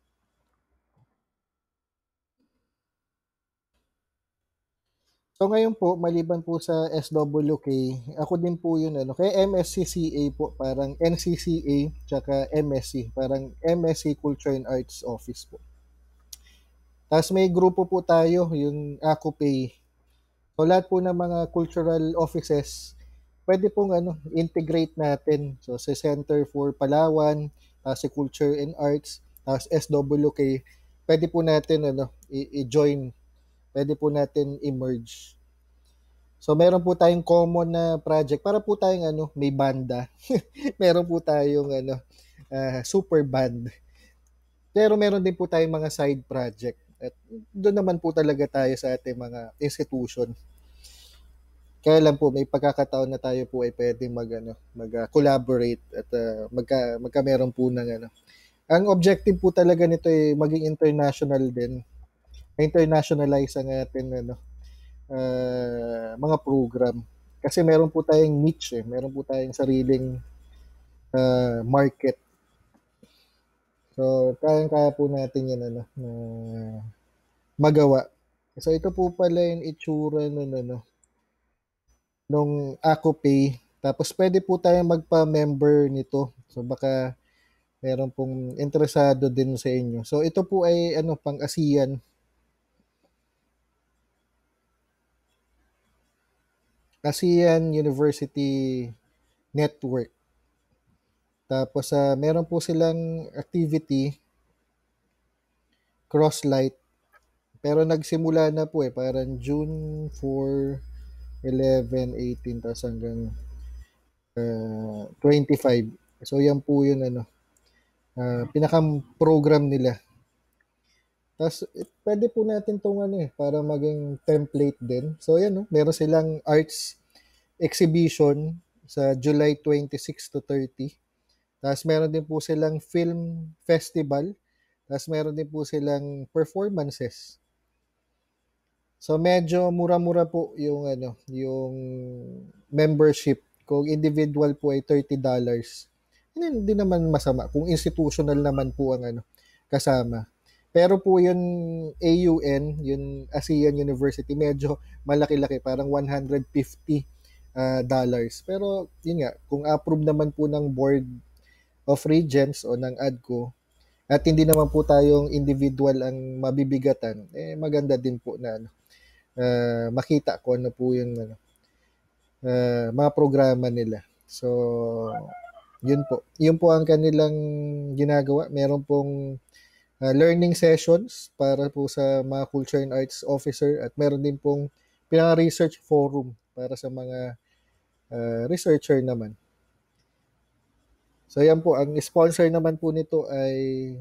So ngayon po, maliban po sa S W K, ako din po yun, ano, kaya M S C C A po, parang N C C A, tsaka M S C, parang M S C Culture and Arts Office po. Tapos may grupo po tayo, yung AcoPay. So lahat po ng mga cultural offices, pwede pong ano, integrate natin. So sa Center for Palawan, uh, si Culture and Arts, tapos S W K, pwede po natin ano, i-join, pwede po natin i-merge. So meron po tayong common na project para po tayong ano, may banda. Meron po tayong ano, uh, super band. Pero meron din po tayong mga side project. At doon naman po talaga tayo sa ating mga institution. Kaya lang po may pagkakataon na tayo po ay pwedeng mag ano, mag-collaborate at uh, magka magka meron po ng ano. Ang objective po talaga nito ay maging international din. Internationalize ang ating ano, uh, mga program. Kasi meron po tayong niche eh. Meron po tayong sariling uh, market. So, kaya-kaya po natin yan ano, na magawa. So, ito po pala yung itsura nun, ano. nung AcoPay. Tapos pwede po tayong magpa-member nito. So baka meron pong interesado din sa inyo. So ito po ay ano pang ASEAN. ASEAN University Network. Tapos uh, meron po silang activity Crosslight. Pero nagsimula na po eh parang June four, eleven, eighteen tapos hanggang uh, twenty-five. So yan po yun ano uh, pinaka-program nila. Tapos eh, pwede po natin tong ano eh para maging template din. So yan no, meron silang arts exhibition sa July twenty-six to thirty. Tapos meron din po silang film festival. Tapos meron din po silang performances. So medyo mura-mura po yung ano, yung membership. Kung individual po ay thirty dollars. Hindi naman masama kung institutional naman po ang ano kasama. Pero po yun A U N, yun ASEAN University, medyo malaki-laki, parang one hundred fifty uh, dollars. Pero yun nga, kung approve naman po ng Board of Regents o ng A D C O, at hindi naman po tayong individual ang mabibigatan, eh maganda din po na ano, uh, makita ko ano po yung ano, uh, mga programa nila. So, yun po. Yun po ang kanilang ginagawa. Meron pong uh, learning sessions para po sa mga culture and arts officer at meron din pong pinaka-research forum para sa mga uh, researcher naman. So, yan po. Ang sponsor naman po nito ay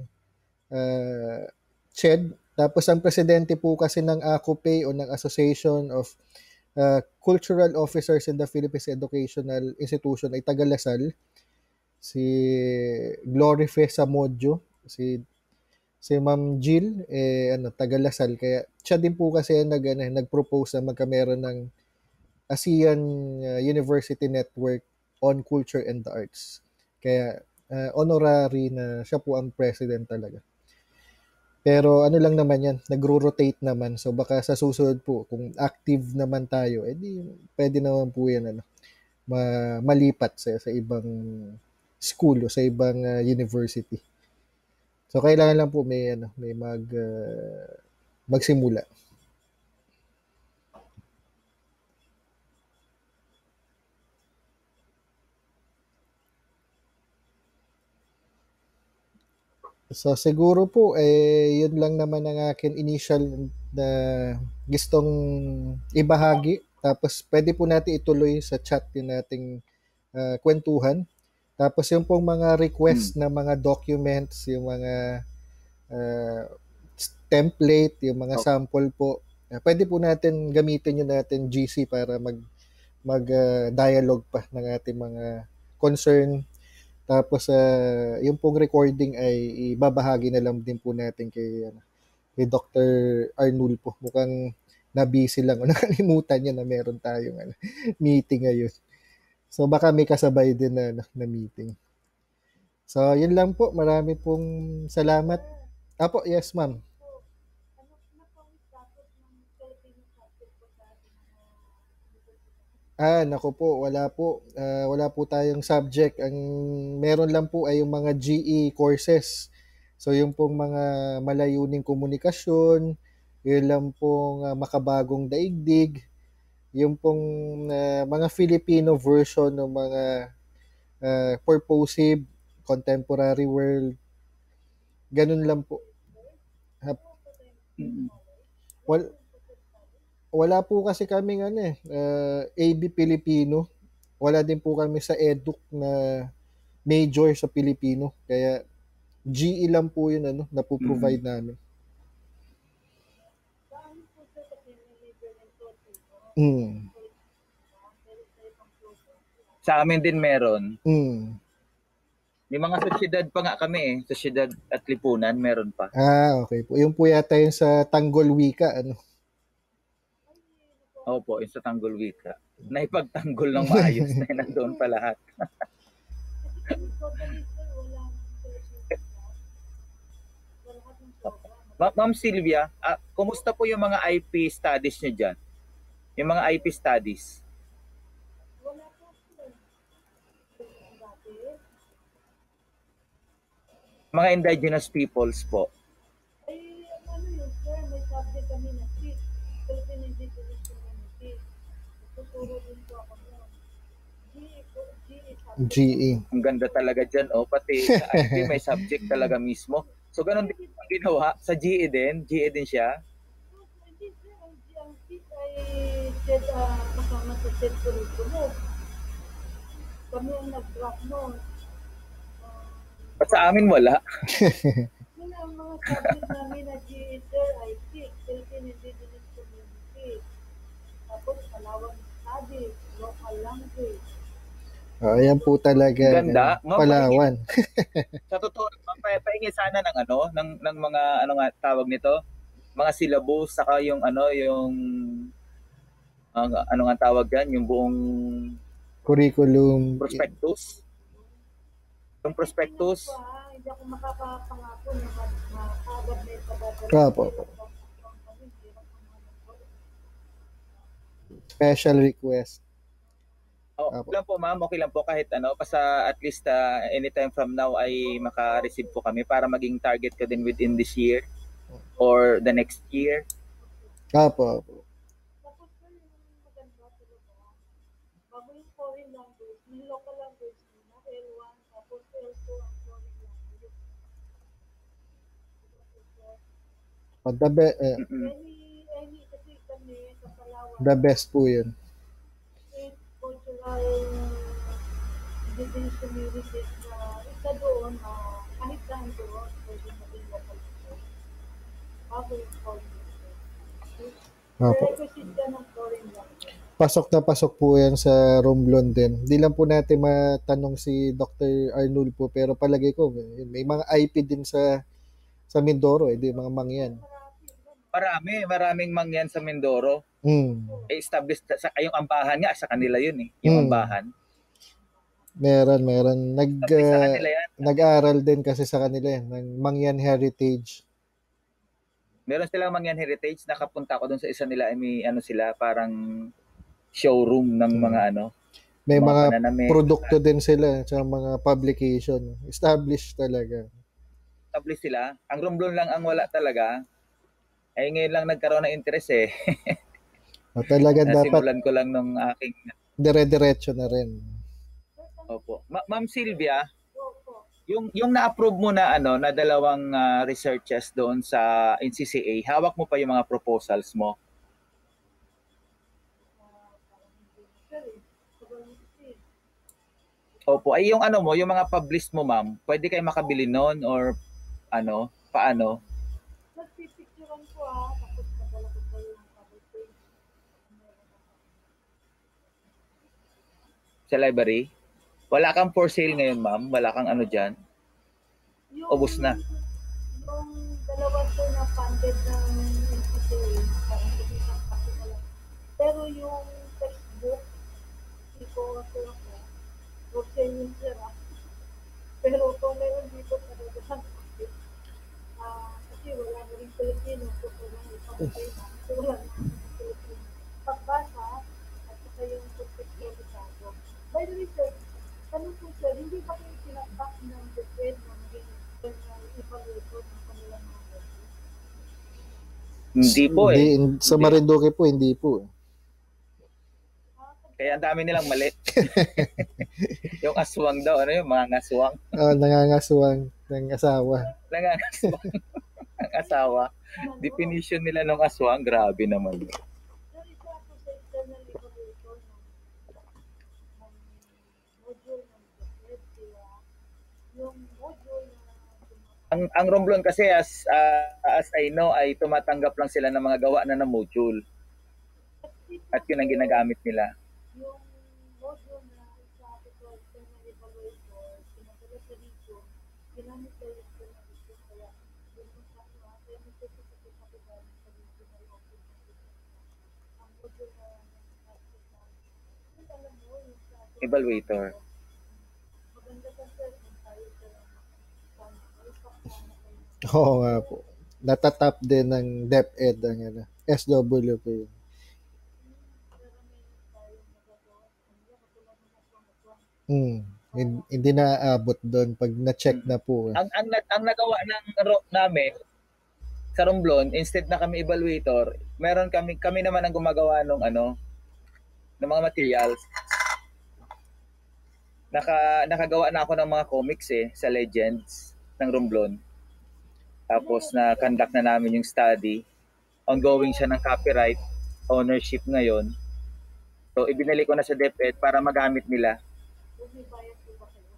uh, C H E D. Tapos, ang presidente po kasi ng AcoPay o ng Association of uh, Cultural Officers in the Philippines Educational Institution ay taga Lasal. Si Glorife Samodjo, si si Ma'am Jill eh ano taga Lasal, kaya siya din po kasi nag ano, nag-propose na magkameron ng ASEAN uh, University Network on Culture and the Arts. Kaya uh, honorary na siya po ang president talaga. Pero ano lang naman yan, nagro-rotate naman. So baka sa susunod po, kung active naman tayo, edi pwede naman po yan ano, ma- malipat sa, sa ibang school o sa ibang uh, university. So kailangan lang po may ano, may mag uh, magsimula. So siguro po eh yun lang naman ang akin initial na gustong ibahagi. Tapos pwede po natin ituloy sa chat din nating uh, kwentuhan. Tapos yung pong mga request hmm. na mga documents, yung mga uh, template, yung mga okay. sample po, uh, pwede po natin gamitin yun natin G C para mag mag uh, dialogue pa ng ating mga concern. Tapos uh, yung pong recording ay ibabahagi na lang din po natin kay ano, kay Doctor Arnul po. Mukhang na-busy lang o nakalimutan niya na meron tayong ano, meeting ngayon. So baka may kasabay din na, na meeting. So yun lang po. Marami pong salamat. Apo, yes ma'am. Ah, nako po, wala po. Uh, wala po tayong subject. Ang meron lang po ay yung mga G E courses. So yung pong mga malayuning komunikasyon, yun lang pong uh, makabagong daigdig, yung pong uh, mga Filipino version ng mga uh, purposive, contemporary world. Ganun lang po. Well, wala po kasi kaming ano eh, uh, A B Filipino. Wala din po kami sa Edu na major sa Filipino. Kaya G E lang po yun ano, na po provide mm-hmm. namin. Mm. Sa amin din meron. Mm. May mga sosyedad pa nga kami eh. Sosyedad at lipunan, meron pa. Ah, okay po. Yung po yata yung sa Tanggol Wika, ano? Opo, yung sa Tanggol Wika. Naipagtanggol ng maayos na nandoon pa lahat. Ma- Ma'am Sylvia, uh, kumusta po yung mga I P studies niyo dyan? Yung mga I P studies? Mga indigenous peoples po. Ay, ano yun, sir, may subject kami na S I C, Philippine Indigenous Community. Tuturo din po ako nun. G E po, G E subject. G E. Ang ganda talaga dyan, oh. Pati sa I P may subject talaga mismo. So, ganun din ang ginawa. Sa G E din, G E din siya. Hindi, sir, ang G ang S I C ay said, ah, kasama sa said curriculum. Kami ang nag-draft nun. Ah, At sa amin wala. yun ang mga subject namin na G E, sir, ay S I C, Philippine Indigenous Community. Tapos, Palawan Studies, Local Language. Oh, ayan po talaga. Ganda. ano, Palawan. Sa totoo, pa, paingin sana ng ano, ng, ng mga, ano nga tawag nito, mga syllabus, saka yung ano, yung, ang ano nga tawag yan, yung buong Curriculum. prospectus. Yung prospectus, Hindi ako, ah, hindi ako makakapangako na mag- makagad na ipadadala. Opo, opo. Special request. oh, Apo. okay lang po ma'am, okay lang po kahit ano, basta at least uh, anytime from now ay maka-receive po kami para maging target ko din within this year or the next year. Apo, apo. Tapos sir, yung maganda talaga, bago yung foreign language, yung local language muna, L one, tapos L two ang foreign language. Oh, the, be- eh, Mm-mm. Any, any, kasi kami sa Palawan, the best po yun. eight cultural indigenous communities na isa doon, ah, kahit saan doon, pwede maging local language. Bago yung foreign language. Apo. Requisite ka ng foreign language. Pasok na pasok po yan sa Romblon din. Di lang po natin matanong si Doctor Arnold po, pero palagay ko, may mga I P din sa sa Mindoro, eh, di mga mangyan. Marami, maraming mangyan sa Mindoro. Hmm. Eh, established sa yung ambahan nga sa kanila yun eh, yung Hmm. ambahan. Meron, meron. Nag, Established sa uh, kanila yan. nag-aaral din kasi sa kanila yan, ng Mangyan Heritage. Meron silang mangyan heritage, nakapunta ko doon sa isa nila, ay may ano sila, parang showroom ng Hmm. mga ano, May mga mga pananamit. produkto din sila sa mga publication. Established talaga. Established sila. Ang Romblon lang ang wala talaga. Ay ngayon lang nagkaroon ng interest eh. O, talaga dapat Nasimulan ko lang nung aking, dire-diretso na rin. opo. Ma- Ma'am Sylvia, yung yung na-approve mo na ano na dalawang ah, researches doon sa N C C A, hawak mo pa yung mga proposals mo. Opo, ay yung ano mo, yung mga published mo ma'am, pwede kayo makabili noon or ano, paano? Nagpipicturean ko ah, tapos padala ko pa yung cover page. Sa library? Wala kang for sale ngayon ma'am, wala kang ano dyan. Yung, Ubus na. Yung dalawa sir na funded ng N C C A, parang isang kasi na lang. Pero yung textbook, hindi ko sir ako, for sale yung sir ah. Pero kung meron dito talaga sa market, ah, kasi wala na rin Pilipino, so kailangan ipapatay na. So wala na rin Pilipino. Pagbasa, at saka yung contextualisado. By the way, sir, tanong po sir, hindi ba kayo sinaktak ng DepEd na maging internal evaluator ng kanilang mga module? Hindi po eh. Hindi, sa Marinduque po, hindi po. Ah, pag- Kaya ang dami nilang mali. Yung aswang daw, ano yung mga ngaswang? Ah, nangangaswang ng asawa. Nangangaswang ang asawa. ano, Definition nila ng aswang, grabe naman. sir, isa ako sa internal evaluator ng, ng module ng DepEd, kaya yung module na Ang ang Romblon kasi as ah, as I know ay tumatanggap lang sila ng mga gawa na ng module at yun ang ginagamit nila. yung module na isa ako sa external evaluator, pinadala sa region, ginamit daw yung external region, kaya yun yung sabi nga, kaya necessity sa galing sa regional office ng region. Ang module na nag-access na, yun alam mo, yung sa Evaluator. maganda ka sir, kung tayo sa sana, may pakana kayo. Oo nga po. Natatap din ng DepEd ang ano, S W po yun. Pero meron tayong nagagawa sa kanila, katulad ng aswang-aswang. Hmm. Hin- Hindi na aabot doon pag na-check na po. eh. Ang ang nag- ang nagawa ng ro- namin sa Romblon, instead na kami evaluator, meron kami kami naman ang gumagawa ng ano ng mga materials. Naka nakagawa na ako ng mga comics eh sa Legends ng Romblon. Tapos na conduct na namin yung study. Ongoing siya ng copyright ownership ngayon. So ibinalik ko na sa DepEd para magamit nila Kung may bayad po ba kayo?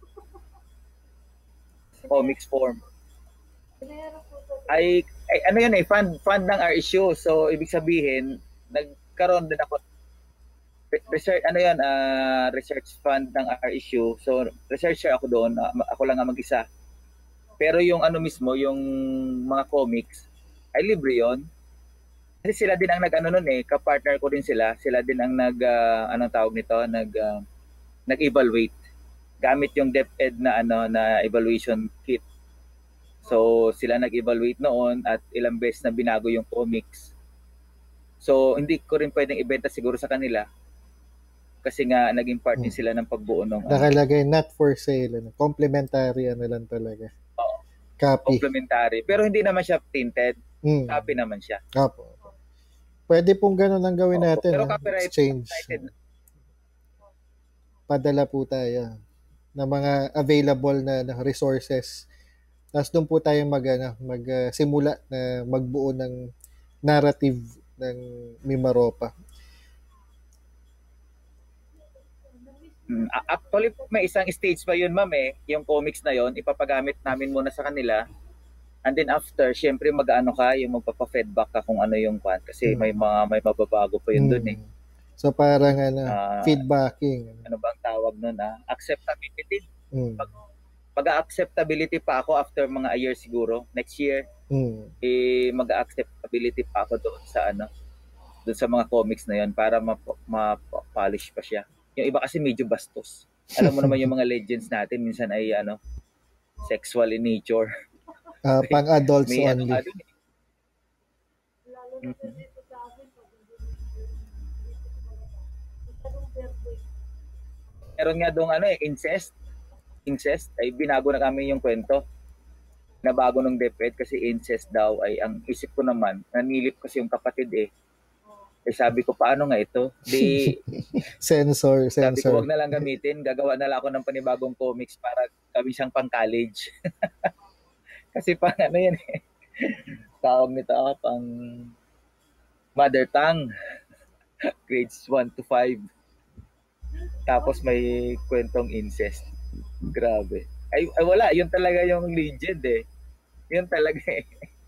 comics form. Binayaran po sa Ay, ay ano yun eh, fund fund ng R S U. So ibig sabihin, nagkaroon din ako re- research ano yun, ah, research fund ng R S U. So researcher ako doon, ah, ma- ako lang ang mag-isa. Pero yung ano mismo, yung mga comics ay libre yon. Kasi sila din ang nag-ano nun eh, ka-partner ko din sila. Sila din ang nag ah, anong tawag nito, nag ah, nag-evaluate gamit yung DepEd na ano na evaluation kit. So sila nag-evaluate noon at ilang beses na binago yung comics. So hindi ko rin pwedeng ibenta siguro sa kanila kasi nga naging part din sila ng pagbuo ng ano, Nakalagay not for sale. Ano, complimentary ano lang talaga. Oo. Copy. complementary. Pero hindi naman siya tinted, Mm. copy naman siya. Opo. Pwede pong ganun ang gawin Opo. natin. Pero no? copyright- Exchange. copyrighted. Padala po tayo ng mga available na, na resources. Tapos doon po tayo mag, ano, mag uh, simula na magbuo ng narrative ng Mimaropa. Mm, a- Actually, may isang stage pa yun, ma'am eh. Yung comics na yon ipapagamit namin muna sa kanila. And then after, syempre mag-ano ka, yung magpapa-feedback ka kung ano yung pan. Kasi Mm. may mga may mababago pa yun dun eh. Mm. So parang ano, Ah, feedbacking. Ano ba ang tawag nun ah? Acceptability. Mm. Pag-acceptability pa ako after mga a year siguro. Next year, Mm. eh, mag-acceptability pa ako doon sa ano, doon sa mga comics na yon para map- ma-polish pa siya. Yung iba kasi medyo bastos. Alam mo naman yung mga legends natin, minsan ay ano, sexual in nature. Ah, pang-adults May ano only. nga dun eh. lalo na sa dito sa amin pag hindi mo dito talaga. Masyadong birthday. Meron nga doon ano eh, incest. Incest, ay binago na kami yung kwento. Nabago ng DepEd kasi incest daw ay ang isip ko naman, nanilip kasi yung kapatid eh. Eh sabi ko, paano nga ito? Di, Sensor, sabi ko, sensor. wag na lang gamitin. Gagawa na lang ako ng panibagong comics para gawin siyang pang-college. Kasi pang ano yan eh. Tawag nito ako pang mother tongue. Grades one to five. Tapos may kwentong incest. Grabe. Ay, ay wala, yun talaga yung legend eh. Yun talaga eh.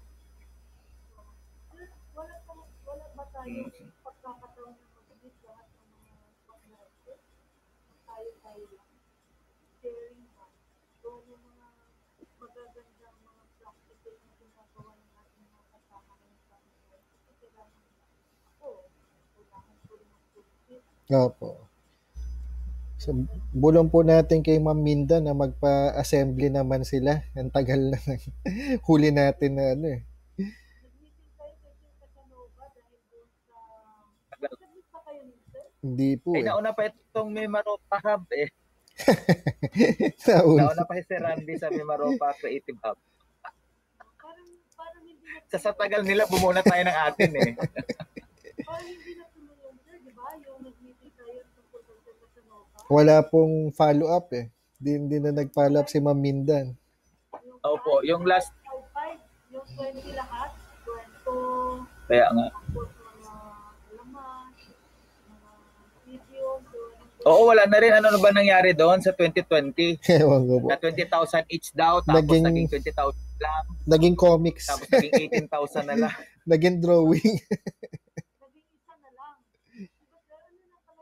Wala pa, wala ba tayo pagkakataon na mag-edit lahat ng mga pag-narrative? Tayo-tayo lang. Sharing ba? Doon yung mga magagandang mga practical na ginagawa ng ating mga kasama ng pag-narrative. Kasi kailangan ako, kailangan ko rin mag-edit. Opo. So, bulong po natin kay Ma'am Minda na magpa-assembly naman sila. Ang tagal na ng huli natin na ano eh. Nag-meeting tayo kasi sa Canova dahil doon sa... Nag-meet pa kayo minsan? Hindi po Ay, eh. nauna pa itong Mimaropa Hub eh. Nauna. Nauna pa si Randy sa Mimaropa Creative Hub. Parang, parang hindi na, Sa sa tagal nila, bumuna tayo ng atin eh. parang hindi na tumuyon, sir, di ba? Yung nag-meeting tayo tungkol sa Canova. Wala pong follow-up eh. Hindi, hindi na nag-follow up si Ma'am Mindan. Yung Opo, yung last, five five, yung twenty lahat, kwento, kaya nga. tapos mga laman, mga video, so, Oo, wala na rin. Ano na ba nangyari doon sa twenty twenty? Ewan ko po. Na twenty thousand each daw, tapos Naging- naging twenty thousand lang, Naging comics. tapos naging eighteen thousand na lang. Naging drawing. naging isa na lang. Diba, ano na pala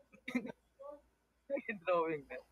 yung Drawing na.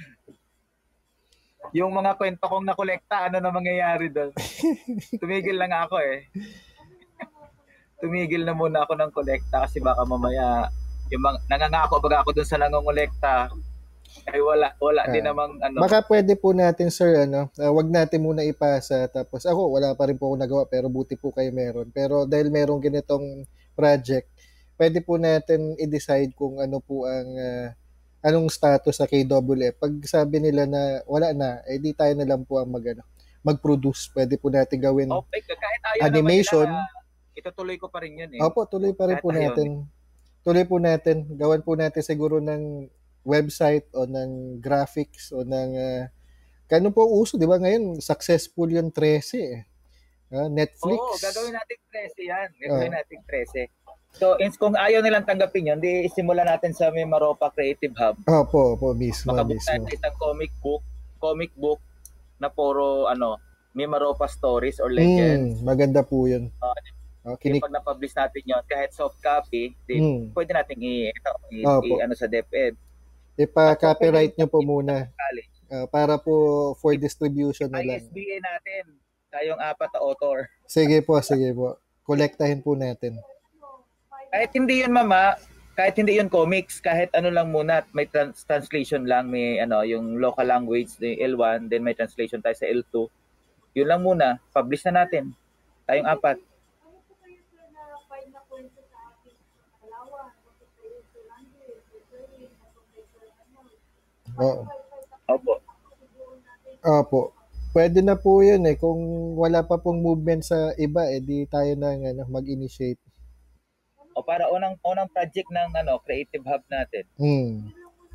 Yung mga kwento kong nakolekta, ano na mangyayari doon? Tumigil lang ako eh. Tumigil na muna ako ng kolekta kasi baka mamaya yung mga, nangangako baga ako doon sa nangongolekta ay wala wala din Ah. namang ano. Baka pwede po natin, sir, ano, uh, wag natin muna ipasa. Tapos ako, wala pa rin po ako nagawa, pero buti po kayo meron. Pero dahil merong ganitong project, pwede po natin i-decide kung ano po ang uh, anong status sa K W F. Pag sabi nila na wala na, eh di tayo na lang po ang mag, ano, mag-produce. Pwede po natin gawin Okay, kahit ayaw animation. naman nila, itutuloy ko pa rin yun eh. Opo, tuloy pa rin Kahit po ayaw natin. Tuloy po natin. Gawan po natin siguro ng website o ng graphics o ng uh, kano po uso, di ba ngayon, successful yung thirteen eh. Uh, Netflix. Oo, gagawin natin thirteen yan. Gagawin uh, natin thirteen. So, kung ayaw nilang tanggapin yun, di simula natin sa Mimaropa Creative Hub. Opo, opo, mismo, Makabook mismo. tayo isang comic book, comic book na puro, ano, Mimaropa stories or legends. Mm, maganda po yun. Uh, oh, kinik- pag na-publish natin yun, kahit soft copy, di, mm. pwede natin i, ito, i, i ano sa DepEd. Ipa-copyright nyo po muna. Uh, para po for distribution na lang. I S B A natin, tayong apat na author. Sige po, sige po. Kolektahin po natin. Kahit hindi yun, mama, kahit hindi yun comics, kahit ano lang muna, may trans- translation lang, may ano, yung local language, the L one, then may translation tayo sa L two. Yun lang muna, publish na natin. Tayong apat. Oo. Opo. Opo. Pwede na po yun eh. Kung wala pa pong movement sa iba, eh di tayo na ano, mag-initiate. O para unang unang project ng ano, Creative Hub natin. Hmm.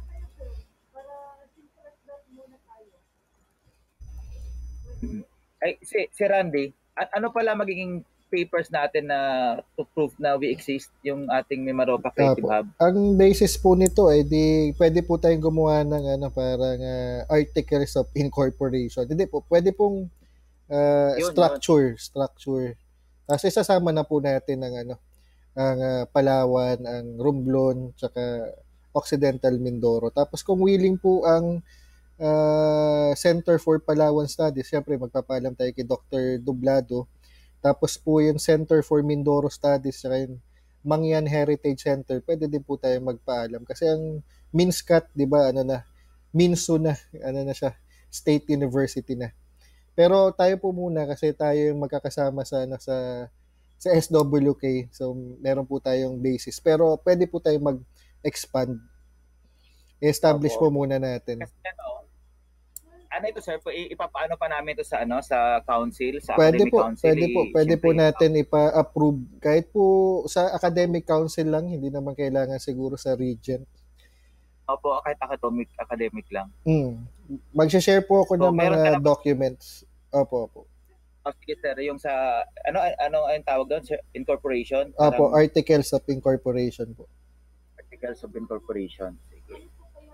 Ay, si, si Randy, ano pala magiging papers natin na to prove na we exist, yung ating Mimaropa Creative Hub? Ang basis po nito ay eh, di pwede po tayong gumawa ng ano parang uh, articles of incorporation. Hindi po, pwede pong uh, yun, structure, yun. structure. Kasi sasama na po natin ng ano ang uh, Palawan, ang Romblon, tsaka Occidental Mindoro. Tapos kung willing po ang uh, Center for Palawan Studies, syempre magpapaalam tayo kay Doctor Dublado. Tapos po yung Center for Mindoro Studies, tsaka yung Mangyan Heritage Center, pwede din po tayo magpaalam. Kasi ang MINSCAT, di ba, ano na, MINSU na, ano na siya, State University na. Pero tayo po muna kasi tayo yung magkakasama sa, ano, sa sa S W K. So, meron po tayong basis. Pero, pwede po tayong mag-expand. I-establish po muna natin. Kasi, ano, ano ito, sir? Ipapaano pa namin ito sa, ano, sa council? Sa pwede academic po, council? Pwede po. Pwede po natin ipa-approve. Kahit po sa academic council lang, hindi naman kailangan siguro sa region. Opo, kahit academic, academic lang. Hmm. Mag-share po ako so, ng mga documents. Opo, opo. Oh, sige sir, yung sa ano ano ang tawag doon, sir? Incorporation? Apo, parang, articles of incorporation po. Articles of incorporation. Sige.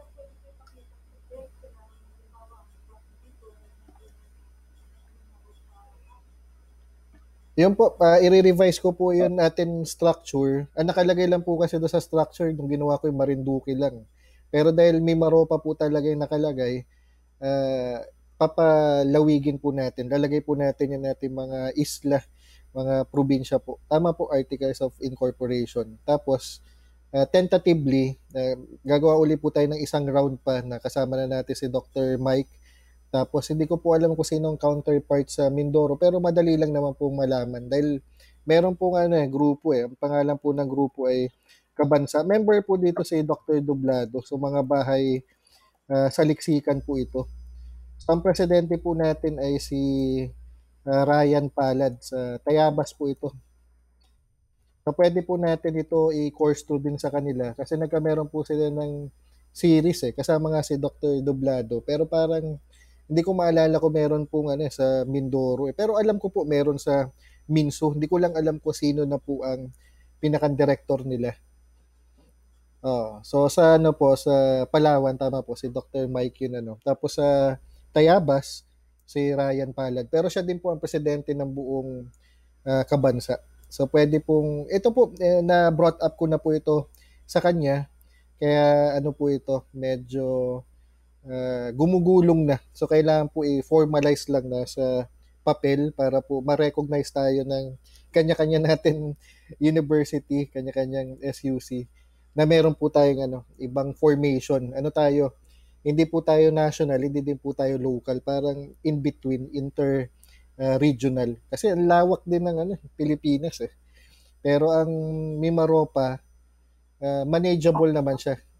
Yun po, uh, i-revise ko po yun natin structure. Ang nakalagay lang po kasi doon sa structure, nung ginawa ko yung Marinduque lang. Pero dahil Mimaropa po talaga yung nakalagay, uh, papalawigin po natin. Lalagay po natin yung natin mga isla, mga probinsya po. Tama po, articles of incorporation. Tapos, uh, tentatively, uh, gagawa uli po tayo ng isang round pa na kasama na natin si Doctor Mike. Tapos, hindi ko po alam kung sino ang counterpart sa Mindoro, pero madali lang naman pong malaman. Dahil meron po nga ano, eh, grupo eh. Ang pangalan po ng grupo ay Kabansa. Member po dito si Doctor Dublado. So, mga bahay uh, sa Liksikan po ito. Ang presidente po natin ay si uh, Ryan Palad sa Tayabas po ito. So pwede po natin ito i-course through din sa kanila kasi nagkameron po sila ng series eh kasama nga si Doctor Dublado pero parang hindi ko maalala kung meron pong ano sa Mindoro eh. Pero alam ko po meron sa Minsu. Hindi ko lang alam kung sino na po ang pinaka-director nila. Oh, so sa ano po sa Palawan tama po si Doctor Mike yun ano. Tapos sa uh, Tayabas, si Ryan Palad. Pero siya din po ang presidente ng buong uh, Kabansa. So pwede pong, ito po, eh, na brought up ko na po ito sa kanya. Kaya ano po ito, medyo uh, gumugulong na. So kailangan po i-formalize lang na sa papel para po ma-recognize tayo ng kanya-kanya natin university, kanya-kanyang S U C na meron po tayong ano, ibang formation. Ano tayo? Hindi po tayo national, hindi din po tayo local, parang in between, inter uh, regional. Kasi ang lawak din ng ano, Pilipinas eh. Pero ang Mimaropa, uh, manageable naman siya.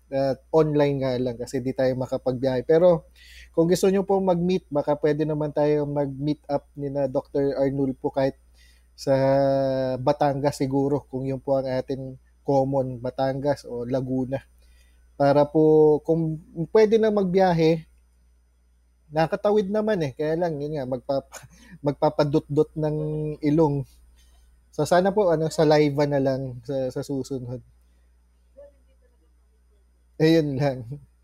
At online nga lang kasi di tayo makapagbiyahe. Pero kung gusto nyo po mag-meet, baka pwede naman tayo mag-meet up ni na Doctor Arnulfo kahit sa Batangas siguro, kung yun po ang ating common, Batangas o Laguna. Para po, kung pwede na magbiyahe, nakatawid naman eh. Kaya lang, yun nga, magpapa, magpapadot-dot ng ilong. So sana po, ano, sa live na lang sa, sa susunod. Ayun lang.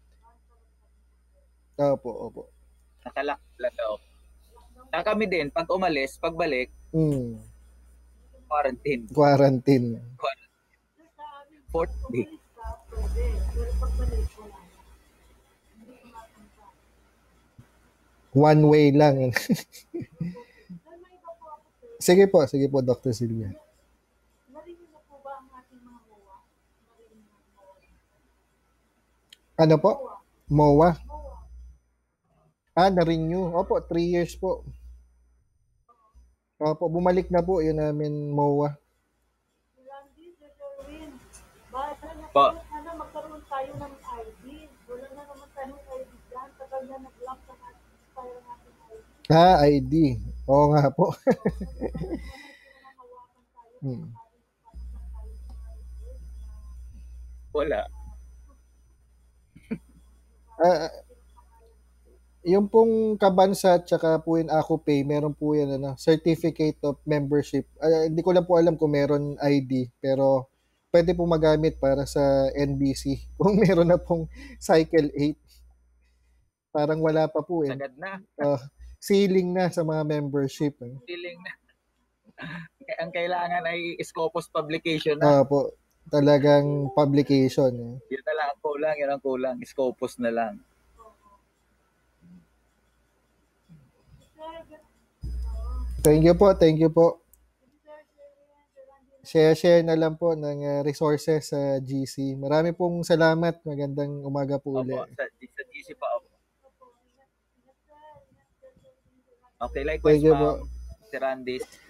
Opo, opo. Nakalak lang daw. Saka kami din, pag umalis, pagbalik, Mm, quarantine. quarantine. Fourth day. Umalis ka, pwede. Pero pagbalik, wala. Hindi ka mapunta. One way lang. Then may iba po ako, sir. Sige po, sige po, Doctor Silvia. Narinig na po ba ang ating mga M O A? Narinig na po. Ano po? M O A? M O A. Ah, na-renew. Opo, three years po. Opo, bumalik na po yun namin M O A. Si Randy, Sir Derwin. Baka na Pa. po, sana magkaroon tayo ng I D. Wala na naman tayong I D dyan. Tagal na nag-lock sa ating expire ng ating I D. Ah, I D. Oo nga po. Hawakan tayo. Hmm. Wala. Ah, yung pong Kabansa at saka po yung Ako Pay, meron po yan, ano, Certificate of Membership. Ah, hindi ko lang po alam kung meron I D, pero pwede po magamit para sa N B C. Kung meron na pong Cycle eight. Parang wala pa po eh. Sagad na. Ah, ceiling na sa mga membership. Eh. Feeling na. Ang kailangan ay Scopus publication na. Ah, po, talagang publication. Eh. Yun na lang ang kulang, yun ang kulang. Scopus na lang. Thank you po, thank you po. Share-share na lang po ng uh, resources sa G C. Marami pong salamat. Magandang umaga po Opo, ulit. sa, sa G C pa ako. Okay, likewise, Thank you po. ma'am. Si Randy.